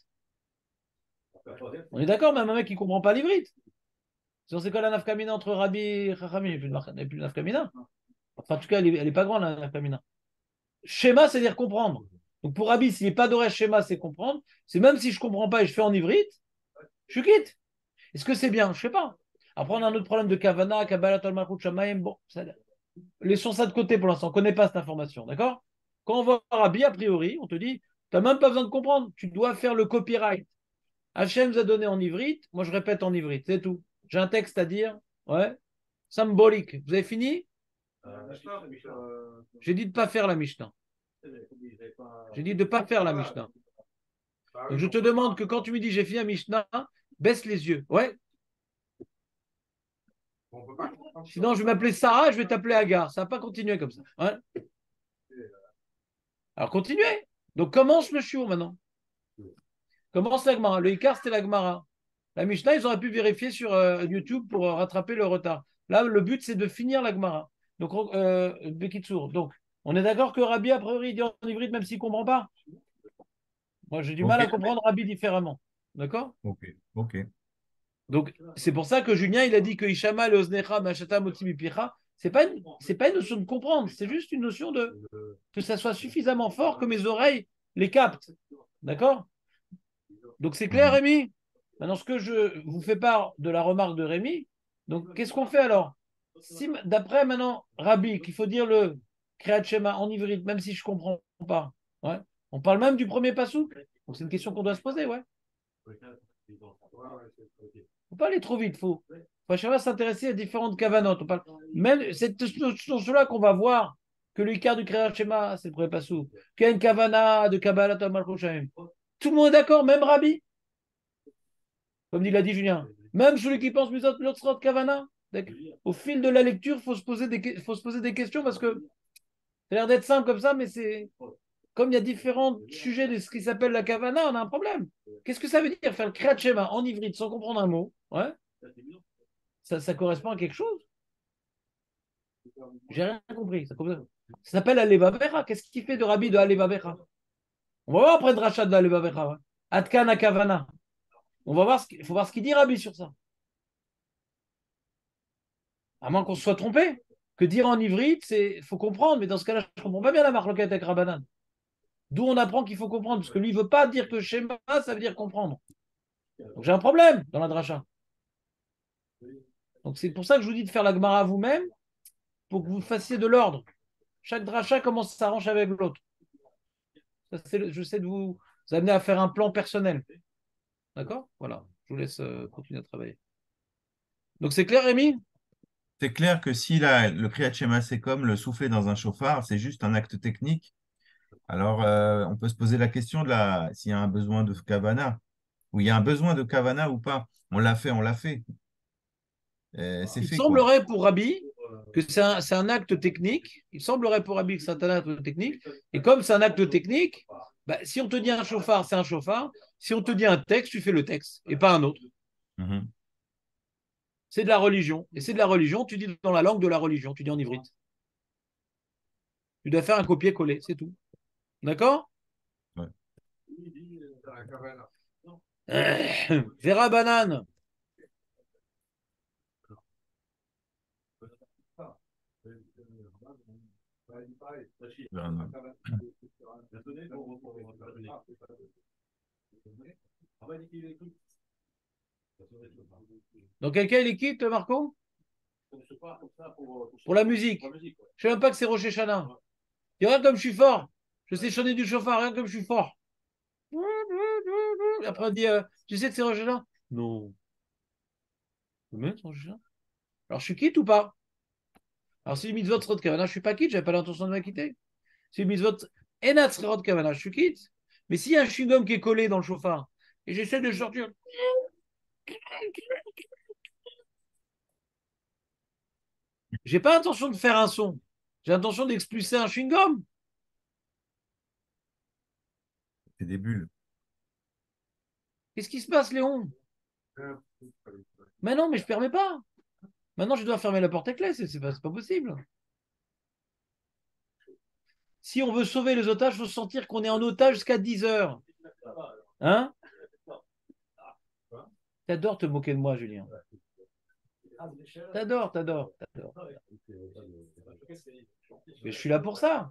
On est d'accord, même un mec qui ne comprend pas l'ivrite. Sinon, c'est quoi la nafkamina entre Rabbi et Chachamim? Il n'y a plus de nafkamina. Enfin, en tout cas, elle n'est pas grande, la nafkamina. Schéma, c'est dire comprendre. Donc pour Rabbi, s'il n'est pas doré schéma, c'est comprendre. C'est même si je ne comprends pas et je fais en ivrite, je quitte. Est-ce que c'est bien? Je ne sais pas. Après, on a un autre problème de Kavana, Kabbalah, Talmud, Shamaim. Bon, laissons ça de côté pour l'instant. On ne connaît pas cette information, d'accord? Quand on va à Rabbi, a priori, on te dit, tu n'as même pas besoin de comprendre. Tu dois faire le copyright. Hachem nous a donné en ivrite, moi je répète en ivrite, c'est tout. J'ai un texte à dire, ouais, symbolique. Vous avez fini? J'ai dit de ne pas faire la Mishnah. J'ai dit de ne pas faire la Mishnah. Donc je te demande que quand tu me dis j'ai fini la Mishnah, baisse les yeux. Ouais. Sinon, je vais m'appeler Sarah, je vais t'appeler Agar. Ça va pas continuer comme ça. Ouais. Alors continuez. Donc commence le shiur maintenant. Commence la Gemara. Le Icar, c'était la Gemara. La Mishnah, ils auraient pu vérifier sur YouTube pour rattraper le retard. Là, le but, c'est de finir la Gemara. Donc, Bekitsour. Donc, on est d'accord que Rabbi, a priori, il dit en hybride, même s'il ne comprend pas. Moi, j'ai du mal Ok, à comprendre Rabbi différemment. D'accord? ok, ok. Donc, c'est pour ça que Julien, il a dit que Ishama, le Oznecha, Machata, Motimipicha, c'est pas une notion de comprendre, c'est juste une notion de que ça soit suffisamment fort que mes oreilles les captent. D'accord? Donc, c'est clair, Mhm. Rémi? Maintenant, ce que je vous fais part de la remarque de Rémi, donc qu'est-ce qu'on fait alors? Si, d'après maintenant Rabbi, qu'il faut dire le Kriyat Shema en ivrite, même si je ne comprends pas, ouais. On parle même du premier passouk. Donc, c'est une question qu'on doit se poser, ouais. Faut pas aller trop vite, faut à chaque fois s'intéresser à différentes kavanotes. On parle, même cette notion-là qu'on va voir, que le Icar du Kriyat Shema, c'est le premier passouk, qu'il y a une kavana de Kabbalat Malchut Shamayim. Tout le monde est d'accord, même Rabbi, comme il l'a dit Julien. Même celui qui pense l'autre Kavana. Au fil de la lecture, il faut se poser des questions parce que ça a l'air d'être simple comme ça, mais c'est comme il y a différents sujets de ce qui s'appelle la Kavana, on a un problème. Qu'est-ce que ça veut dire faire le Kriyat Shema en ivrite sans comprendre un mot? Ouais. Ça correspond à quelque chose? J'ai rien compris. Ça s'appelle Aleva Vera. Qu'est-ce qui fait de Rabbi de Aleva Vera? On va voir après de Rachat de Aleva Vera. Ouais. Atkana Kavana. On va voir faut voir ce qu'il dit Rabbi sur ça. À moins qu'on se soit trompé. Que dire en ivrite, c'est faut comprendre, mais dans ce cas-là, je ne comprends pas bien la marloquette avec Rabbanan. D'où on apprend qu'il faut comprendre, parce que lui, il ne veut pas dire que schéma, ça veut dire comprendre. Donc j'ai un problème dans la dracha. Donc c'est pour ça que je vous dis de faire la Gemara à vous-même, pour que vous fassiez de l'ordre. Chaque dracha, comment ça s'arrange avec l'autre. Je sais de vous amener à faire un plan personnel. D'accord? Voilà. Je vous laisse continuer à travailler. Donc c'est clair, Rémi? C'est clair que si le Kriyat Shema, c'est comme le souffler dans un chauffard, c'est juste un acte technique. Alors, on peut se poser la question s'il y a un besoin de kavana, ou il y a un besoin de kavana ou pas. On l'a fait, on l'a fait. C'est Il fait, quoi. semblerait pour Rabbi que c'est un acte technique. Il semblerait pour Rabbi que c'est un acte technique. Et comme c'est un acte technique, bah, si on te dit un chauffard, c'est un chauffard. Si on te dit un texte, tu fais le texte et pas un autre. Mhm. C'est de la religion. Et c'est de la religion, tu dis dans la langue de la religion, tu dis en ivrite. Tu dois faire un copier-coller, c'est tout. D'accord? Ouais. Vera banane. Donc quelqu'un il est quitte, Marco? Pour la musique. Je ne sais même pas que c'est Rocher Chana. Et regarde comme je suis fort. Je sais chanter du chauffard, regarde comme je suis fort. Après on dit, tu sais que c'est Rocher Chana? Non. Mais c'est Rocher Chana. Alors je suis quitte ou pas? Alors si le mitzvot sera de Kavana, je suis pas quitte, j'avais pas l'intention de me quitter. Si le mitzvot enat sera de Kavana, je suis quitte. Mais s'il y a un chewing-gum qui est collé dans le chauffard et j'essaie de le sortir, j'ai pas l'intention de faire un son. J'ai l'intention d'expulser un chewing-gum. C'est des bulles. Qu'est-ce qui se passe, Léon? Mais non, mais je permets pas. Maintenant, je dois fermer la porte à clé, c'est pas possible. Si on veut sauver les otages, il faut sentir qu'on est en otage jusqu'à 10 heures. Hein? T'adores te moquer de moi, Julien. T'adores. Mais je suis là pour ça.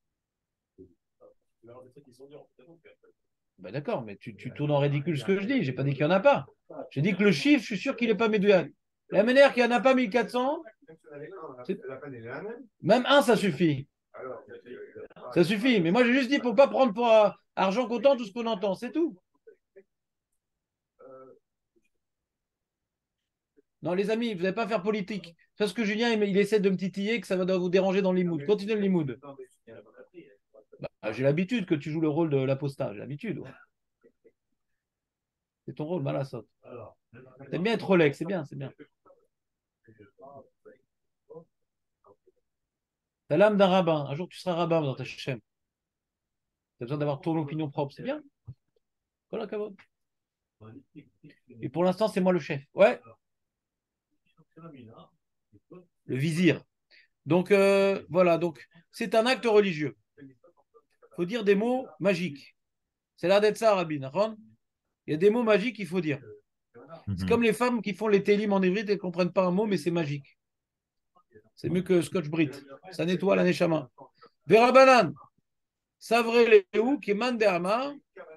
Ben d'accord, mais tu tournes en ridicule ce que je dis. J'ai pas dit qu'il n'y en a pas. J'ai dit que le chiffre, je suis sûr qu'il n'est pas médouac. La manière qu'il n'y en a pas 1400, même un, ça suffit. Ça suffit. Mais moi, j'ai juste dit pour ne pas prendre pour argent comptant tout ce qu'on entend. C'est tout. Non, les amis, vous n'allez pas faire politique. Parce que Julien, il essaie de me titiller, que ça va vous déranger dans l'imoud. Continuez le limoud. Bah, j'ai l'habitude que tu joues le rôle de l'apostat. J'ai l'habitude. Ouais. C'est ton rôle, Malassot. T'aimes bien être Rolex, c'est bien, c'est bien. T'as l'âme d'un rabbin. Un jour, tu seras rabbin dans ta chaîne. as besoin d'avoir ton opinion propre, c'est bien. Voilà, Kavod. Et pour l'instant, c'est moi le chef. Ouais, le vizir. Donc, voilà. Donc, c'est un acte religieux. Il faut dire des mots magiques. C'est là d'être ça, Rabbi, d'accord? Il y a des mots magiques qu'il faut dire. C'est comme les femmes qui font les télim en hébride, elles ne comprennent pas un mot, mais c'est magique. C'est mieux que Scotch Brit. Ça nettoie la neshama. Verabanan, Savre Lehu, qui mande Ama,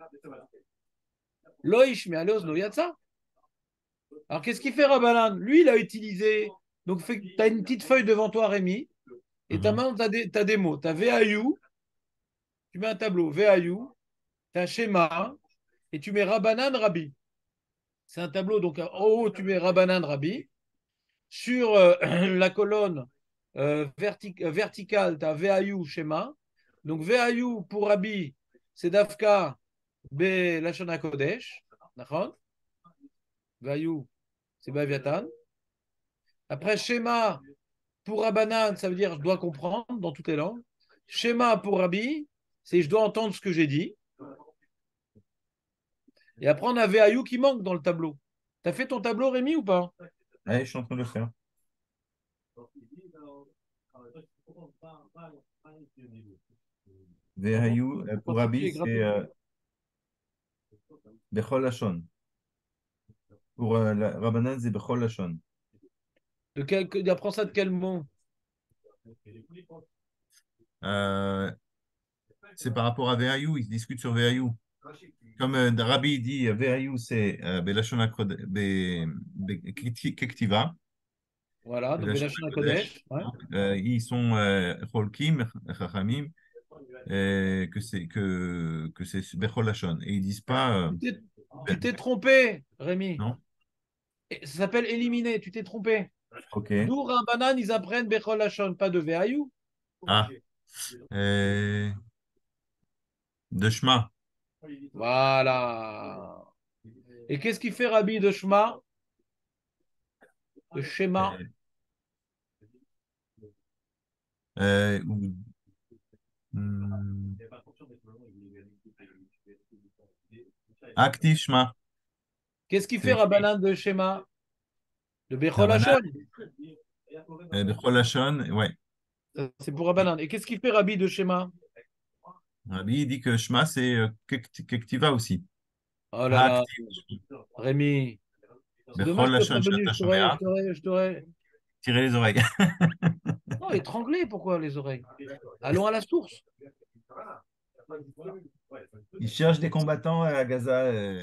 Loish, mais Aleos no Yatsa. Alors, qu'est-ce qu'il fait, Rabbanan? Lui, il a utilisé. Donc, tu as une petite feuille devant toi, Rémi, et ta main, tu as des mots. Tu as VAU, tu mets un tableau, VAU, tu as un schéma, et tu mets Rabbanan, Rabbi. C'est un tableau, donc en haut, tu mets Rabbanan, Rabbi. Sur la colonne verticale, tu as VAU, schéma. Donc, VAU pour Rabbi, c'est Dafka, B, Lashon Kodesh. D'accord? VAU, c'est Baviatan. Après, schéma pour Rabbanan, ça veut dire je dois comprendre dans toutes les langues. Schéma pour Rabbi, c'est je dois entendre ce que j'ai dit. Et après, on a VAU qui manque dans le tableau. Tu as fait ton tableau, Rémi, ou pas? Allez, je suis en train de le faire. Vehayu, pour Rabbi, c'est Bechol Lashon. Pour Rabbanan, c'est Bechol Lashon. Apprends ça de quel mot? C'est par rapport à Vehayu, ils discutent sur Vehayu. Comme Rabbi dit, Vehayu, c'est Belashon Kektiva. Voilà, donc Belashon Kodesh. Ouais. Ils sont Cholkim, Chachamim, que c'est Bechol Lashon. Et ils disent pas. Tu t'es trompé, Rémi. Non? Ça s'appelle éliminer. Tu t'es trompé. Ok. D'où Rabbanan, ils apprennent Bechol Lashon, pas de VAU. Ah. De Shema. Voilà. Et qu'est-ce qu'il fait Rabbi de Shema? De schéma. Ou, Actif Shema. Qu'est-ce qu'il fait C'est Rabbanan de schéma? De Bechol Rabbanan, Hashon. Bechol Lashon, ouais. C'est pour Rabbanan. Et qu'est-ce qu'il fait Rabbi de schéma? Rabbi il dit que Shema, c'est Kektiva aussi. Oh là là, Actif. Rémi. C'est Bechol dommage que tu Lashon sois venu. Shata Shomea. Je t'aurais. Tirez les oreilles. Non, étranglé, pourquoi les oreilles? Allons à la source. Il cherche des combattants à Gaza.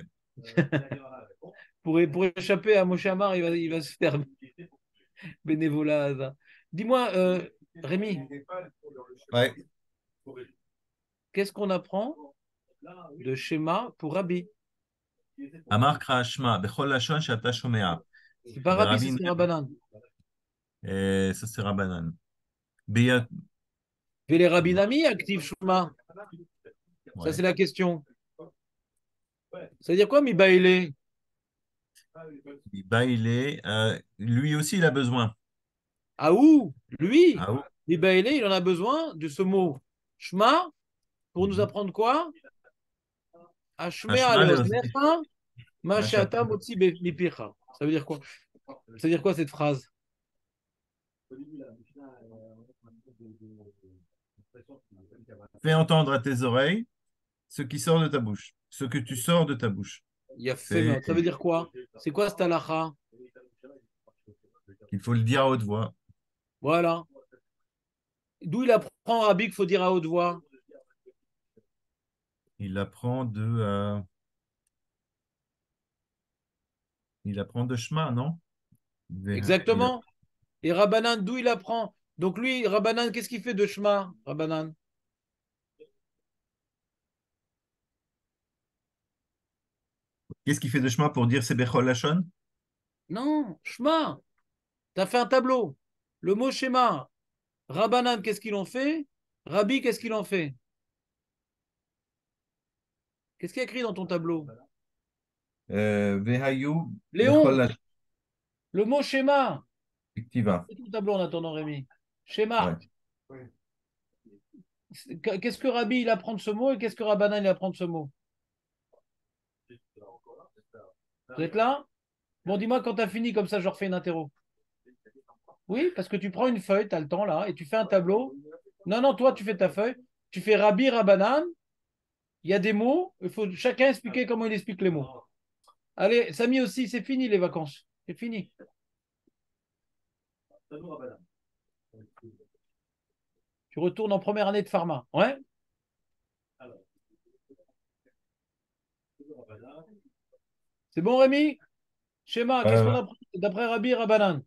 Pour échapper à Moshe Amar, il va se faire bénévolat. Dis-moi, Rémi, Ouais. qu'est-ce qu'on apprend de schéma pour Rabbi? Amar Kra Shema. Bechol Lashon Shata Shomea. C'est pas Rabbi, c'est Rabbanan. Ça, c'est Rabbanan. Beyat. Et les Rabbinami active Shema. Ça, c'est la question. Ça veut dire quoi, Mibaïlé? Bailé, lui aussi, il a besoin. Ah où? Lui, Ah, Mibaïlé, il en a besoin de ce mot Shema pour nous apprendre quoi? Ashmea Hashma leoznecha, ma Machata. she'ata motzi mipicha. Ça veut dire quoi? Ça veut dire quoi cette phrase? Fais entendre à tes oreilles ce qui sort de ta bouche, ce que tu sors de ta bouche. Il y a C'est fait, ça veut dire quoi? C'est quoi cette halakha? qu'il faut le dire à haute voix. Voilà. D'où il apprend Rabbi qu'il faut dire à haute voix? Il apprend de chemin, non? Exactement. Et Rabbanan, d'où il apprend? Donc lui, Rabbanan, qu'est-ce qu'il fait de Shema, Rabbanan? Qu'est-ce qu'il fait de chemin pour dire c'est Bechol Lashon? Non, Shema. Tu as fait un tableau. Le mot schéma. Rabbanan, qu'est-ce qu'ils ont fait? Rabbi, qu'est-ce qu'il en fait? Qu'est-ce qu'il y a écrit dans ton tableau? Vehayu Bechol Léon, Lashon. le mot schéma. Effectiva. C'est tout le tableau en attendant, Rémi. Ouais. Schéma. Qu'est-ce que Rabbi il apprend de ce mot et qu'est-ce que Rabbanan il apprend de ce mot? Vous êtes là? Bon, dis-moi quand tu as fini, comme ça je refais une interro. Oui, parce que tu prends une feuille, tu as le temps là, et tu fais un tableau. Non, non, toi tu fais ta feuille, tu fais Rabbi, Rabbanan, il y a des mots, il faut chacun expliquer comment il explique les mots. Allez, Samy aussi, c'est fini les vacances. C'est fini. Tu retournes en première année de pharma. Ouais? C'est bon, Rémi? Schéma, qu'est-ce qu'on Euh, apprend d'après Rabbi Rabbanan?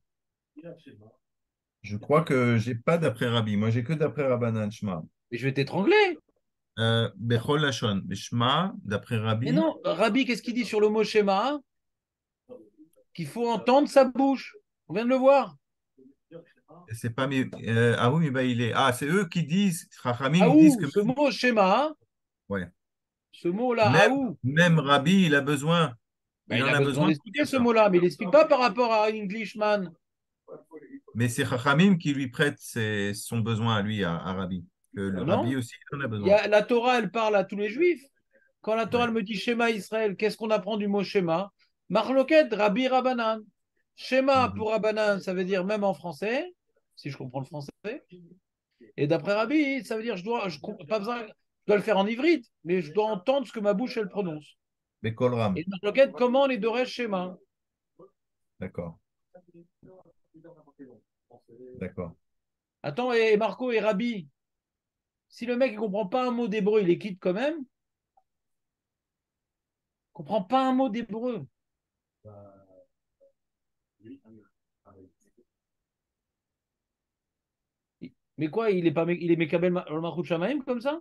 je crois que j'ai pas d'après Rabbi. Moi, j'ai que d'après Rabbanan Shema. Mais je vais t'étrangler. Bechol Lashon. Mais Shema, d'après Mais Rabbi, non, Rabbi, qu'est-ce qu'il dit sur le mot schéma? Qu'il faut entendre sa bouche. On vient de le voir. c'est pas ah oui, mais bah, il est. Ah, c'est eux qui disent, Chachamim, ils disent Aou, que ce mot schéma, ouais. ce mot-là, Même, aou, même Rabbi, il a besoin. ben, Il il en a a besoin besoin pour d'expliquer dire ce ça. mot-là, mais il n'explique pas par rapport à Englishman. Mais c'est Chachamim qui lui prête son besoin à lui, à Rabbi. Que le Rabbi Non. aussi, il en a Il y besoin. a, la Torah, elle parle à tous les juifs. Quand la Torah Ouais. elle me dit schéma Israël, qu'est-ce qu'on apprend du mot schéma? Marloquet, Rabbi Rabbanan. Schéma Mhm. pour Rabbanan, ça veut dire même en français, si je comprends le français. Et d'après Rabbi, ça veut dire pas besoin, je dois le faire en ivrite, mais je dois entendre ce que ma bouche elle prononce. Bekol Ram. Et Marloquet, comment les Dorèches schéma? D'accord. D'accord. Attends, et Marco et Rabbi, si le mec ne comprend pas un mot d'hébreu, il les quitte quand même. Il ne comprend pas un mot d'hébreu. Mais quoi, il est Mekabel Malchut Shamaim comme ça?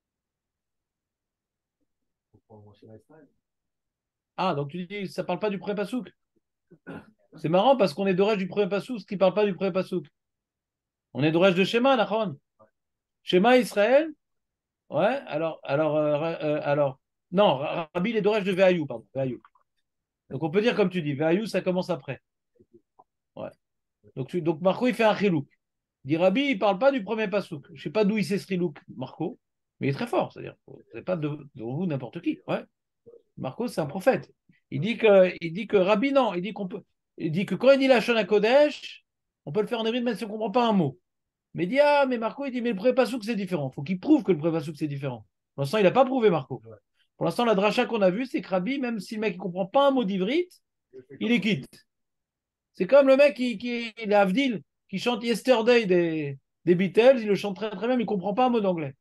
Ah, donc tu dis, ça parle pas du premier pasouk. C'est marrant parce qu'on est d'orage du premier pasouk, ce qui parle pas du premier pasouk. On est d'orage de Shema, Nachon. Shema Israël. Ouais, alors. Non, Rabbi, il est d'orage de Veayou, pardon. Veayou. Donc on peut dire comme tu dis, Veayou, ça commence après. Ouais. Donc Marco, il fait un chilouk. Il dit Rabbi, il parle pas du premier pasouk. Je sais pas d'où il sait ce chilouk, Marco, mais il est très fort. C'est-à-dire, c'est pas de vous n'importe qui. Ouais. Marco, c'est un prophète. Il dit que Rabbi, non, il dit que quand il dit la Shona Kodesh, on peut le faire en hébreu même si on ne comprend pas un mot. Mais il dit, ah, mais Marco, il dit, mais le pré-pasouk, c'est différent. Il faut qu'il prouve que le pré-pasouk, c'est différent. Pour l'instant, il n'a pas prouvé, Marco. Pour l'instant, la dracha qu'on a vue, c'est que Rabbi, même si le mec ne comprend pas un mot d'ivrit, il est quitte. C'est comme le mec qui est Avdil, qui chante Yesterday des Beatles, il le chante très très bien, mais il ne comprend pas un mot d'anglais.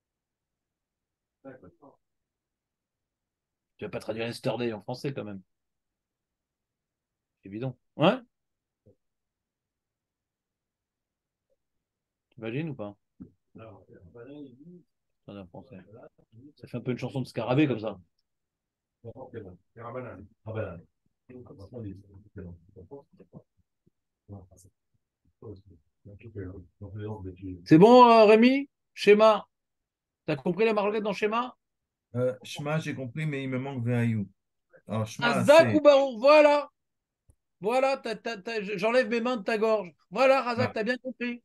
Tu ne vas pas traduire Yesterday en français quand même. C'est évident. Ouais? T'imagines ou pas? En français. Ça fait un peu une chanson de Scarabée comme ça. C'est bon, Rémi? Schéma. T'as compris la marloquette dans schéma? Shema, j'ai compris, mais il me manque Veayou. Alors, Shema, Razak ou c'est. Baruch? Voilà. Voilà, j'enlève mes mains de ta gorge. Voilà, Razak, Ah, t'as bien compris.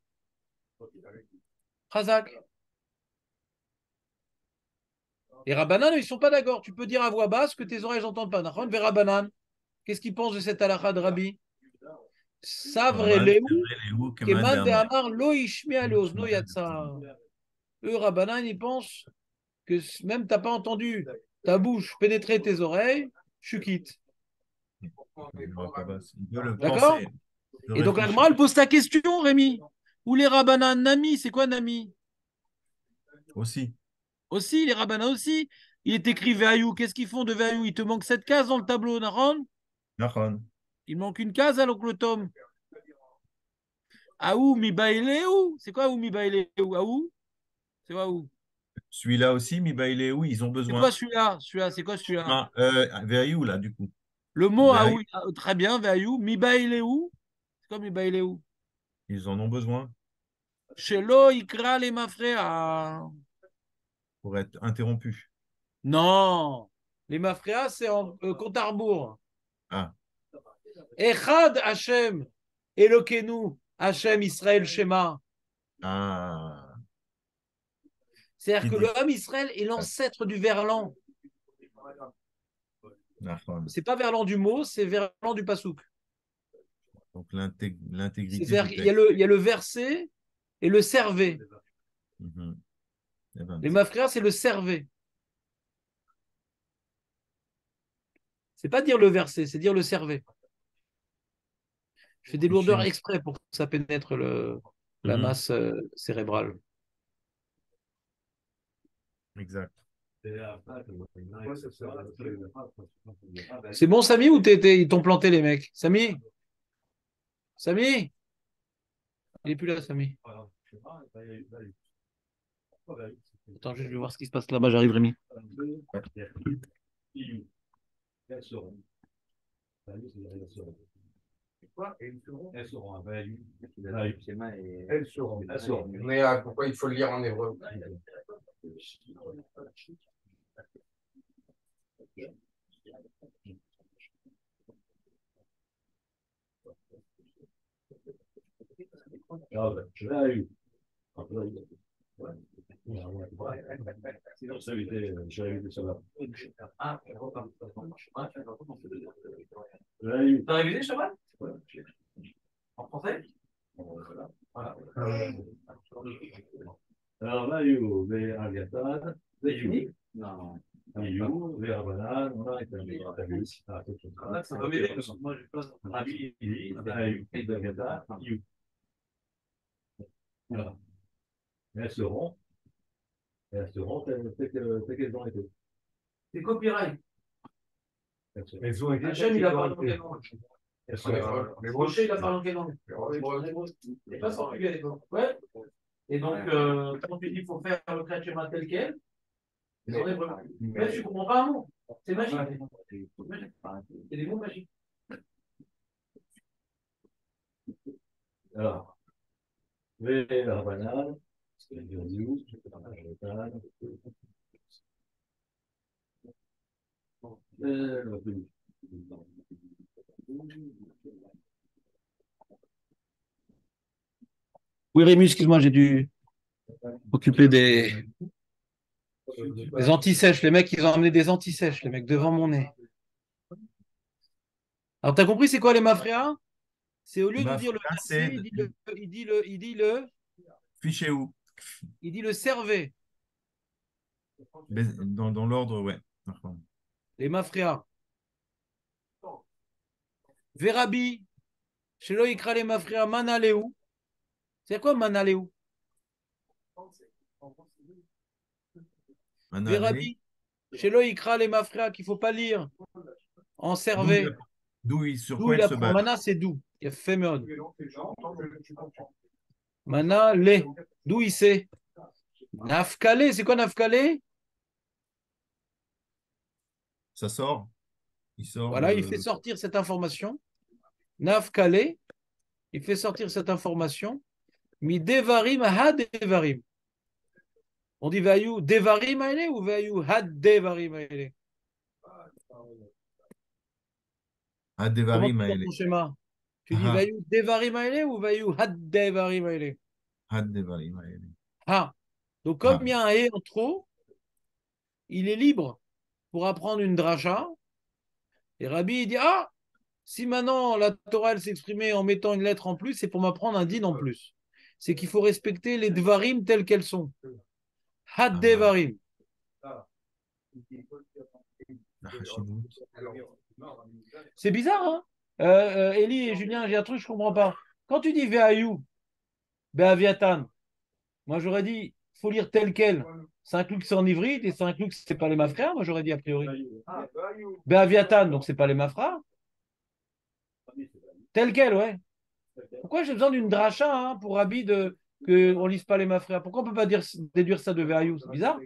Razak. Et Rabbanan, ils ne sont pas d'accord. Tu peux dire à voix basse que tes oreilles n'entendent pas. Nachon, vers Rabbanan. Qu'est-ce qu'ils pensent de cette halakha de Rabbi? Savre Rabban, Leu, c'est vrai, les hou, Keman, Keman de Be'amar. Amar, Lo Ishmia Leozno Yatsa. Eux, Rabbanan, ils pensent que même t'as pas entendu ta bouche pénétrer tes oreilles, je suis quitte. Il veut le D'accord? penser, le Et donc, réfléchir Agmara, elle pose ta question, Rémi. Où les Rabbanan Nami, c'est quoi Nami? aussi. Aussi, les Rabbanan aussi. Il est écrit Veayou. Qu'est-ce qu'ils font de Veayou? Il te manque 7 cases dans le tableau, Naron. Nachon. Il manque une case alors que le tome. Aou, mi baileu. C'est quoi Aou, mi baileu? Aou? C'est quoi Aou? Celui-là aussi, Mibaïléou, ils ont C'est quoi besoin. celui-là? Celui-là, c'est quoi celui-là? Shema, Veayou, là, du coup. Le mot Veayou, Aou, très bien, Veayou. Mi baileu. C'est quoi mi baileu? ils en ont besoin Shelo ikra les mafréa. pour être interrompus. Non. Les mafréas, c'est en compte à rebours. Ah, Echad Hashem, Elokenu, Hashem Israël Shema. ah, C'est-à-dire que l'homme Israël est l'ancêtre du verlan. C'est pas verlan du mot, c'est verlan du pasouk. Donc l'intégrité C'est-à-dire du qu'il y a texte. il y a le verset et le servé. Mhm. Les mafréas, c'est le servé. C'est pas dire le verset, c'est dire le servé. Je fais des lourdeurs exprès pour que ça pénètre la masse cérébrale. Exact. C'est bon, Samy, ou ils t'ont planté les mecs? Samy? Samy? Il n'est plus là, Samy. Attends, juste, je vais voir ce qui se passe là-bas, j'arrive, Rémi. Mais pourquoi il faut le lire en hébreu? Sinon, ça évité, j'ai évité ça là. T'as révisé, Shabbat? En français? Voilà. Alors là, il y a les Aviatar, les Yu. Non. Les Yu, les Rabanan, on a été ça va m'aider, parce que moi, j'ai pas. les Aviatar, Yu. Voilà. Elles seront telles qu'elles ont été. C'est copyright. Elles ont été. Hachem, il a parlé en quelle langue? Mais Moshe, il a parlé en quelle langue? C'est pas portugais. Ouais. Et donc, quand tu dis qu'il faut faire le Kriyat tel quel, c'est en hébreu. Mais tu ne comprends pas un mot. C'est magique. C'est des mots magiques. Alors, les Rabanan, c'est les Yu, Oui, Rémi, excuse-moi, j'ai dû m'occuper des anti-sèches. Les mecs, ils ont amené des anti-sèches, les mecs, devant mon nez. Alors, t'as compris, c'est quoi les mafréas? C'est au lieu de dire le verset, Fichez où? Il dit le servé. Dans l'ordre, ouais. Les mafréas. Verabi, Shelo Ikra les mafréas, Manaleu. C'est quoi Manaleu? Verabi, Shelo Ikra les mafréas, qu'il ne faut pas lire en servé. Sur quoi il il se apprend. base? Mana, c'est d'où? Il a fait mode. Mana, les. D'où il sait? Nafkale, c'est quoi Nafkale? Ça sort. Il sort Voilà, il fait sortir cette information. Nafkale, il fait sortir cette information. Mi devarim ha devarim. On dit vayu devarim aile ou vayu had devarim aile? Ah, Comment Devarim tu dis dans Aele. ton schéma? Tu dis vayu devarim aile ou vayu had devarim aile? Had Devarim Aele. Ah. Donc, comme il y a un et en trop, il est libre pour apprendre une dracha. Et Rabbi, il dit, ah, si maintenant la Torah elle s'exprimait en mettant une lettre en plus, c'est pour m'apprendre un din en plus. C'est qu'il faut respecter les dvarim telles qu'elles sont. Had devarim. C'est bizarre, hein? Eli et Julien, j'ai un truc que je ne comprends pas. Quand tu dis Ve'ayou, Be'aviatan, moi j'aurais dit, il faut lire tel quel. C'est inclus que c'est en ivrite et c'est inclus que ce n'est pas les mafras, moi j'aurais dit a priori. Be'aviatan, donc c'est pas les mafras. Tel quel, ouais. Pourquoi j'ai besoin d'une dracha pour Rabbi qu'on ne lise pas les mafras? Pourquoi on ne peut pas déduire ça de Ve'ayou? C'est bizarre.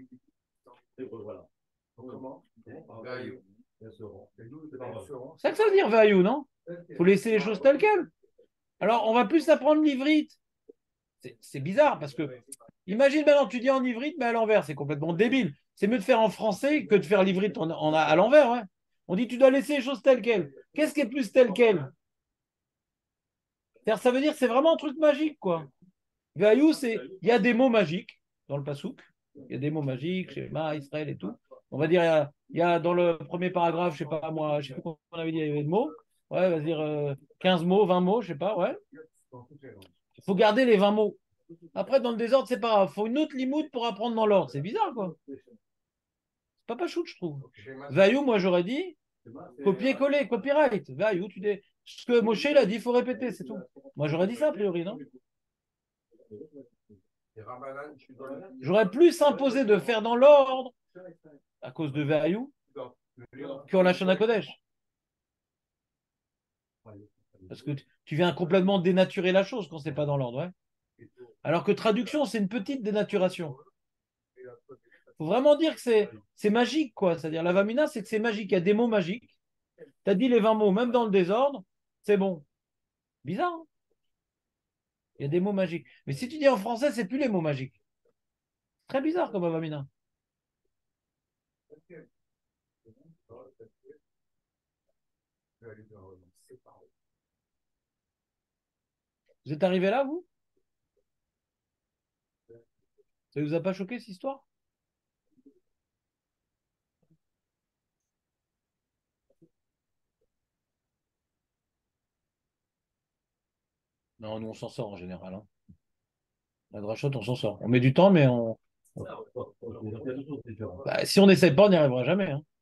C'est ça que ça veut dire Ve'ayou, non? Il faut laisser les choses telles quelles. Alors, on va plus apprendre l'ivrite. C'est bizarre parce que, imagine maintenant, tu dis en ivrite, mais à l'envers, c'est complètement débile. C'est mieux de faire en français que de faire l'ivrite à l'envers. Ouais. On dit tu dois laisser les choses telles quelles. Qu'est-ce qui est plus tel quel? Ça veut dire que c'est vraiment un truc magique, quoi. Ve'ayou, il y a des mots magiques dans le pasouk. Il y a des mots magiques, Shema, Israël et tout. On va dire, il y a dans le premier paragraphe, je sais pas moi, je sais plus combien on avait dit, il y avait de mots. Ouais, on va dire 15 mots, 20 mots, je sais pas, ouais. Il faut garder les 20 mots. Après, dans le désordre, c'est pas grave. Il faut une autre limoute pour apprendre dans l'ordre. C'est bizarre, quoi. C'est pas chouette, je trouve. Vaillou, moi, j'aurais dit copier-coller, copyright. Vaillou, tu dis. Ce que Moshe, il a dit, il faut répéter, c'est tout. Moi, j'aurais dit ça, a priori, non? J'aurais plus imposé de faire dans l'ordre à cause de Vaillou qu'en lâchant la Kodesh. Parce que tu viens complètement dénaturer la chose quand c'est pas dans l'ordre. Ouais. Alors que traduction, c'est une petite dénaturation. Il faut vraiment dire que c'est magique, quoi. C'est-à-dire, la Vamina, c'est que c'est magique. Il y a des mots magiques. Tu as dit les 20 mots, même dans le désordre, c'est bon. Bizarre, hein. Il y a des mots magiques. Mais si tu dis en français, c'est plus les mots magiques. Très bizarre comme Vamina. Vous êtes arrivé là, vous? Ça ne vous a pas choqué, cette histoire? Non, nous, on s'en sort en général. Hein. La drachotte, on s'en sort. On met du temps, mais bah, si on n'essaie pas, on n'y arrivera jamais. Hein.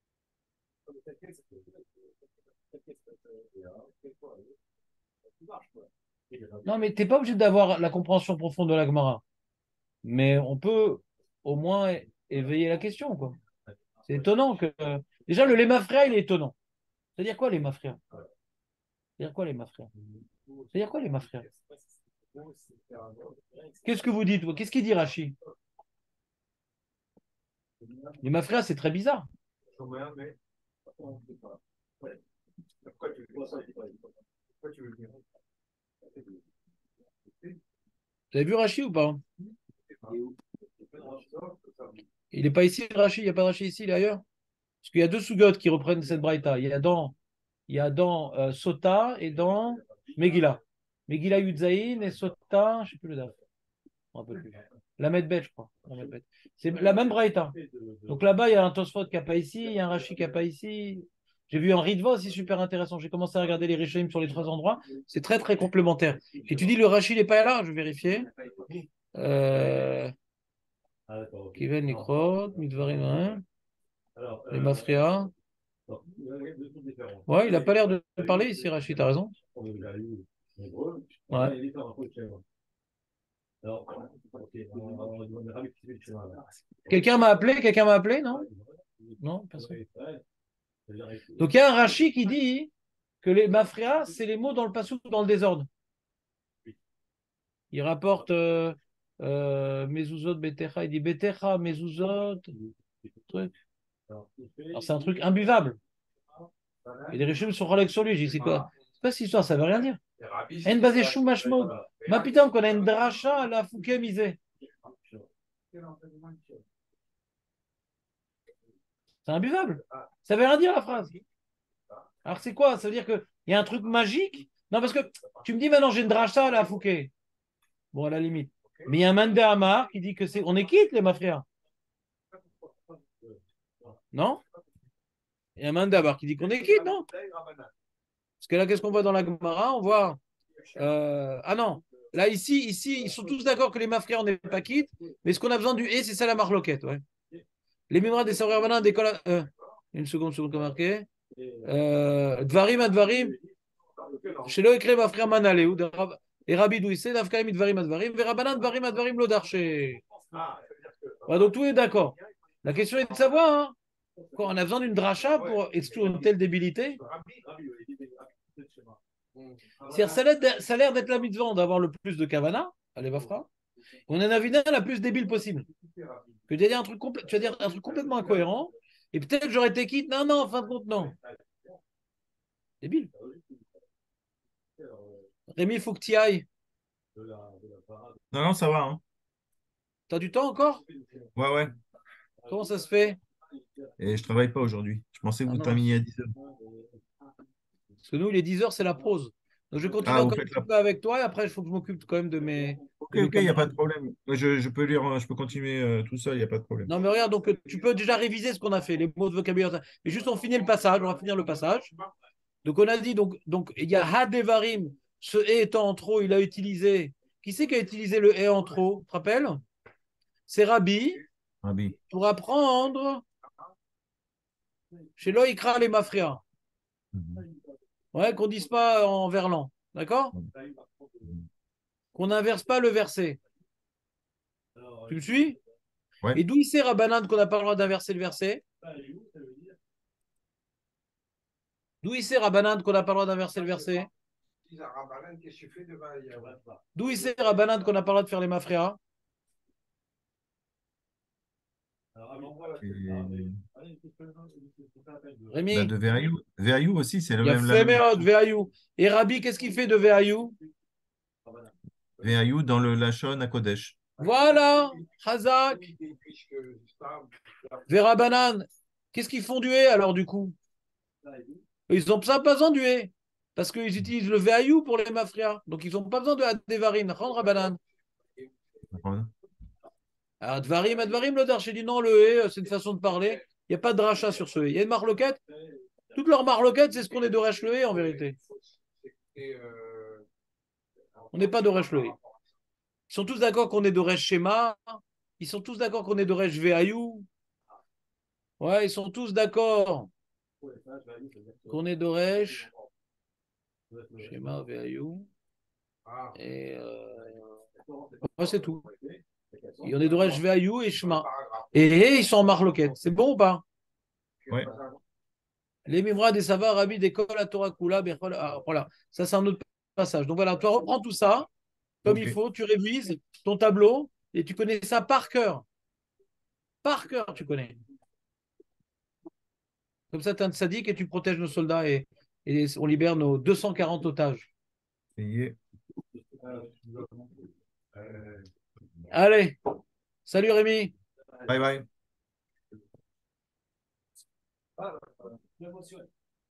Non, mais tu n'es pas obligé d'avoir la compréhension profonde de la Gemara. Mais on peut au moins éveiller la question, quoi. C'est étonnant que. Déjà, le lémafréa, il est étonnant. C'est-à-dire quoi, lémafréa? C'est-à-dire quoi, lémafréa? C'est-à-dire quoi, lémafréa? Qu'est-ce que vous dites? Qu'est-ce qu'il dit, Rachi? Lémafréa, c'est très bizarre. Vous avez vu Rachi ou pas? Il n'est pas ici, Rachi? Il n'y a pas de Rachi ici, il est ailleurs? Parce qu'il y a deux sugotes qui reprennent cette braïta. Il y a dans Sota et dans Megillah. Megillah Yudzaïn et Sota, je ne sais plus le date. Je ne me rappelle plus. La Medbet, je crois. C'est la même braïta. Donc là-bas, il y a un Tosfot qui n'a pas ici, il y a un Rashi qui n'a pas ici. J'ai vu un Ritva aussi super intéressant. J'ai commencé à regarder les Rishonim sur les trois endroits. C'est très, très complémentaire. Et tu dis le Rashi n'est pas là, je vais vérifier. Kiven Nikrot, Midvarim, hein. Les Mafria. Ouais, il n'a pas l'air de parler ici, Rachid, t'as raison. Ouais. Quelqu'un m'a appelé, non? Non, personne. Donc il y a un Rashi qui dit que les Mafria, c'est les mots dans le passou, dans le désordre. Il rapporte Mezuzot, Betecha, il dit Betecha, Mezuzot, truc. Alors c'est un truc imbuvable. Et les régimes sont relax sur lui. J'ai dit, c'est quoi cette histoire, ça veut rien dire. En basé choumachmo. Ma putain, qu'on a une dracha à la fouké misé. C'est imbuvable. Ça veut rien dire la phrase. Alors c'est quoi? Ça veut dire qu'il y a un truc magique? Non, parce que tu me dis maintenant j'ai une dracha à la fouké. Bon, à la limite. Mais il y a un Mande Amar qui dit que c'est. On est quitte, les ma frère. Non? Il y a un Mande Amar qui dit qu'on est quitte, non? Parce que là, qu'est-ce qu'on voit dans la Gemara? On voit. Ah non. Là, ici, ils sont tous d'accord que les mafrières, on n'est pas quitte. Mais ce qu'on a besoin du et, c'est ça la marloquette. Ouais. Les mémoires des Savrières Banana, des colla... une seconde, comme marqué. Dvarim, Advarim. Chez le écrit mafrière Manaleu. Et Rabbi Douissé, Nafkaim, Dvarim, Advarim. Verabanan, Dvarim, Advarim, Lodarché. Donc tout est d'accord. La question est de savoir, hein, quand on a besoin d'une dracha pour exclure une telle débilité. Ça a l'air d'être la mitzvah d'avoir le plus de kavana, allez Vafra. On a une avina la plus débile possible. Que tu vas dire un truc complètement incohérent, et peut-être j'aurais été quitte. Non, en fin de compte, non. Débile. Rémi, il faut que tu y ailles. Non, ça va. Hein. T'as du temps encore? Ouais. Comment ça se fait? Et je travaille pas aujourd'hui. Je pensais que vous terminiez à 10h. Parce que nous, les 10 heures, c'est la pause. Donc, je continue Ah, vous encore un faites petit la... peu avec toi et après, il faut que je m'occupe quand même Ok, de mes ok, il n'y a pas camarades. de problème. Moi, je peux lire, je peux continuer tout seul, il n'y a pas de problème. Non, mais regarde, donc tu peux déjà réviser ce qu'on a fait, les mots de vocabulaire. Mais juste, on finit le passage, on va finir le passage. Donc, on a dit, donc il y a Hadevarim, ce et étant en trop, il a utilisé. Qui c'est qui a utilisé le et en trop? Tu te rappelles? C'est Rabbi Rabbi. pour apprendre chez Loïkra les Mafria. Mhm. Ouais, qu'on ne dise pas en verlan. D'accord? Mhm. Qu'on n'inverse pas le verset. Tu me suis? Ouais. Et d'où il sait Rabbanan qu'on n'a pas le droit d'inverser le verset? D'où il sait Rabbanan qu'on n'a pas le droit d'inverser le verset? D'où il sait Rabbanan qu'on n'a pas le droit de faire les Mafria? Et- bah, Rémi? de Veriou. Veriou aussi, c'est Il y a la même Femeod, Veayou. Et Rabbi, qu'est-ce qu'il fait de Veayou? Veriou dans le Lachon à Kodesh. Voilà, Hazak, Verabanan. Qu'est-ce qu'ils font du hé alors du coup? Ils n'ont pas besoin du hé. Parce qu'ils utilisent le Veayou pour les Mafria. Donc ils n'ont pas besoin de Advarim. Rendre Rabbanan. D'accord. Advarim, Advarim, le Darché dit non, le hé, c'est une façon de parler. Il n'y a pas de rachat sur ce hé. Il y a une marloquette. Toute leur marloquette, c'est ce qu'on est de Resh le hé en vérité. On n'est pas de Resh le hé. Ils sont tous d'accord qu'on est de Resh Shema. Ils sont tous d'accord qu'on est de Resh Veayou. Ouais, ils sont tous d'accord qu'on est d'Oresh, Shema, Veayou, et ouais, c'est tout. Et on est d'Oresh, Veayou et Shema. Et ils sont en marloquette. C'est bon ou pas? Ouais. Les Mimra des Savas, Rabbi des Kol, la Torah Kula, Bechol. Ah, voilà, ça c'est un autre passage. Donc voilà, toi reprends tout ça comme il Ok. faut, tu révises ton tableau et tu connais ça par cœur. Par cœur, tu connais. Comme ça, tu es un sadique et tu protèges nos soldats et on libère nos 240 otages. Payé. Allez, salut Rémi. Bye bye.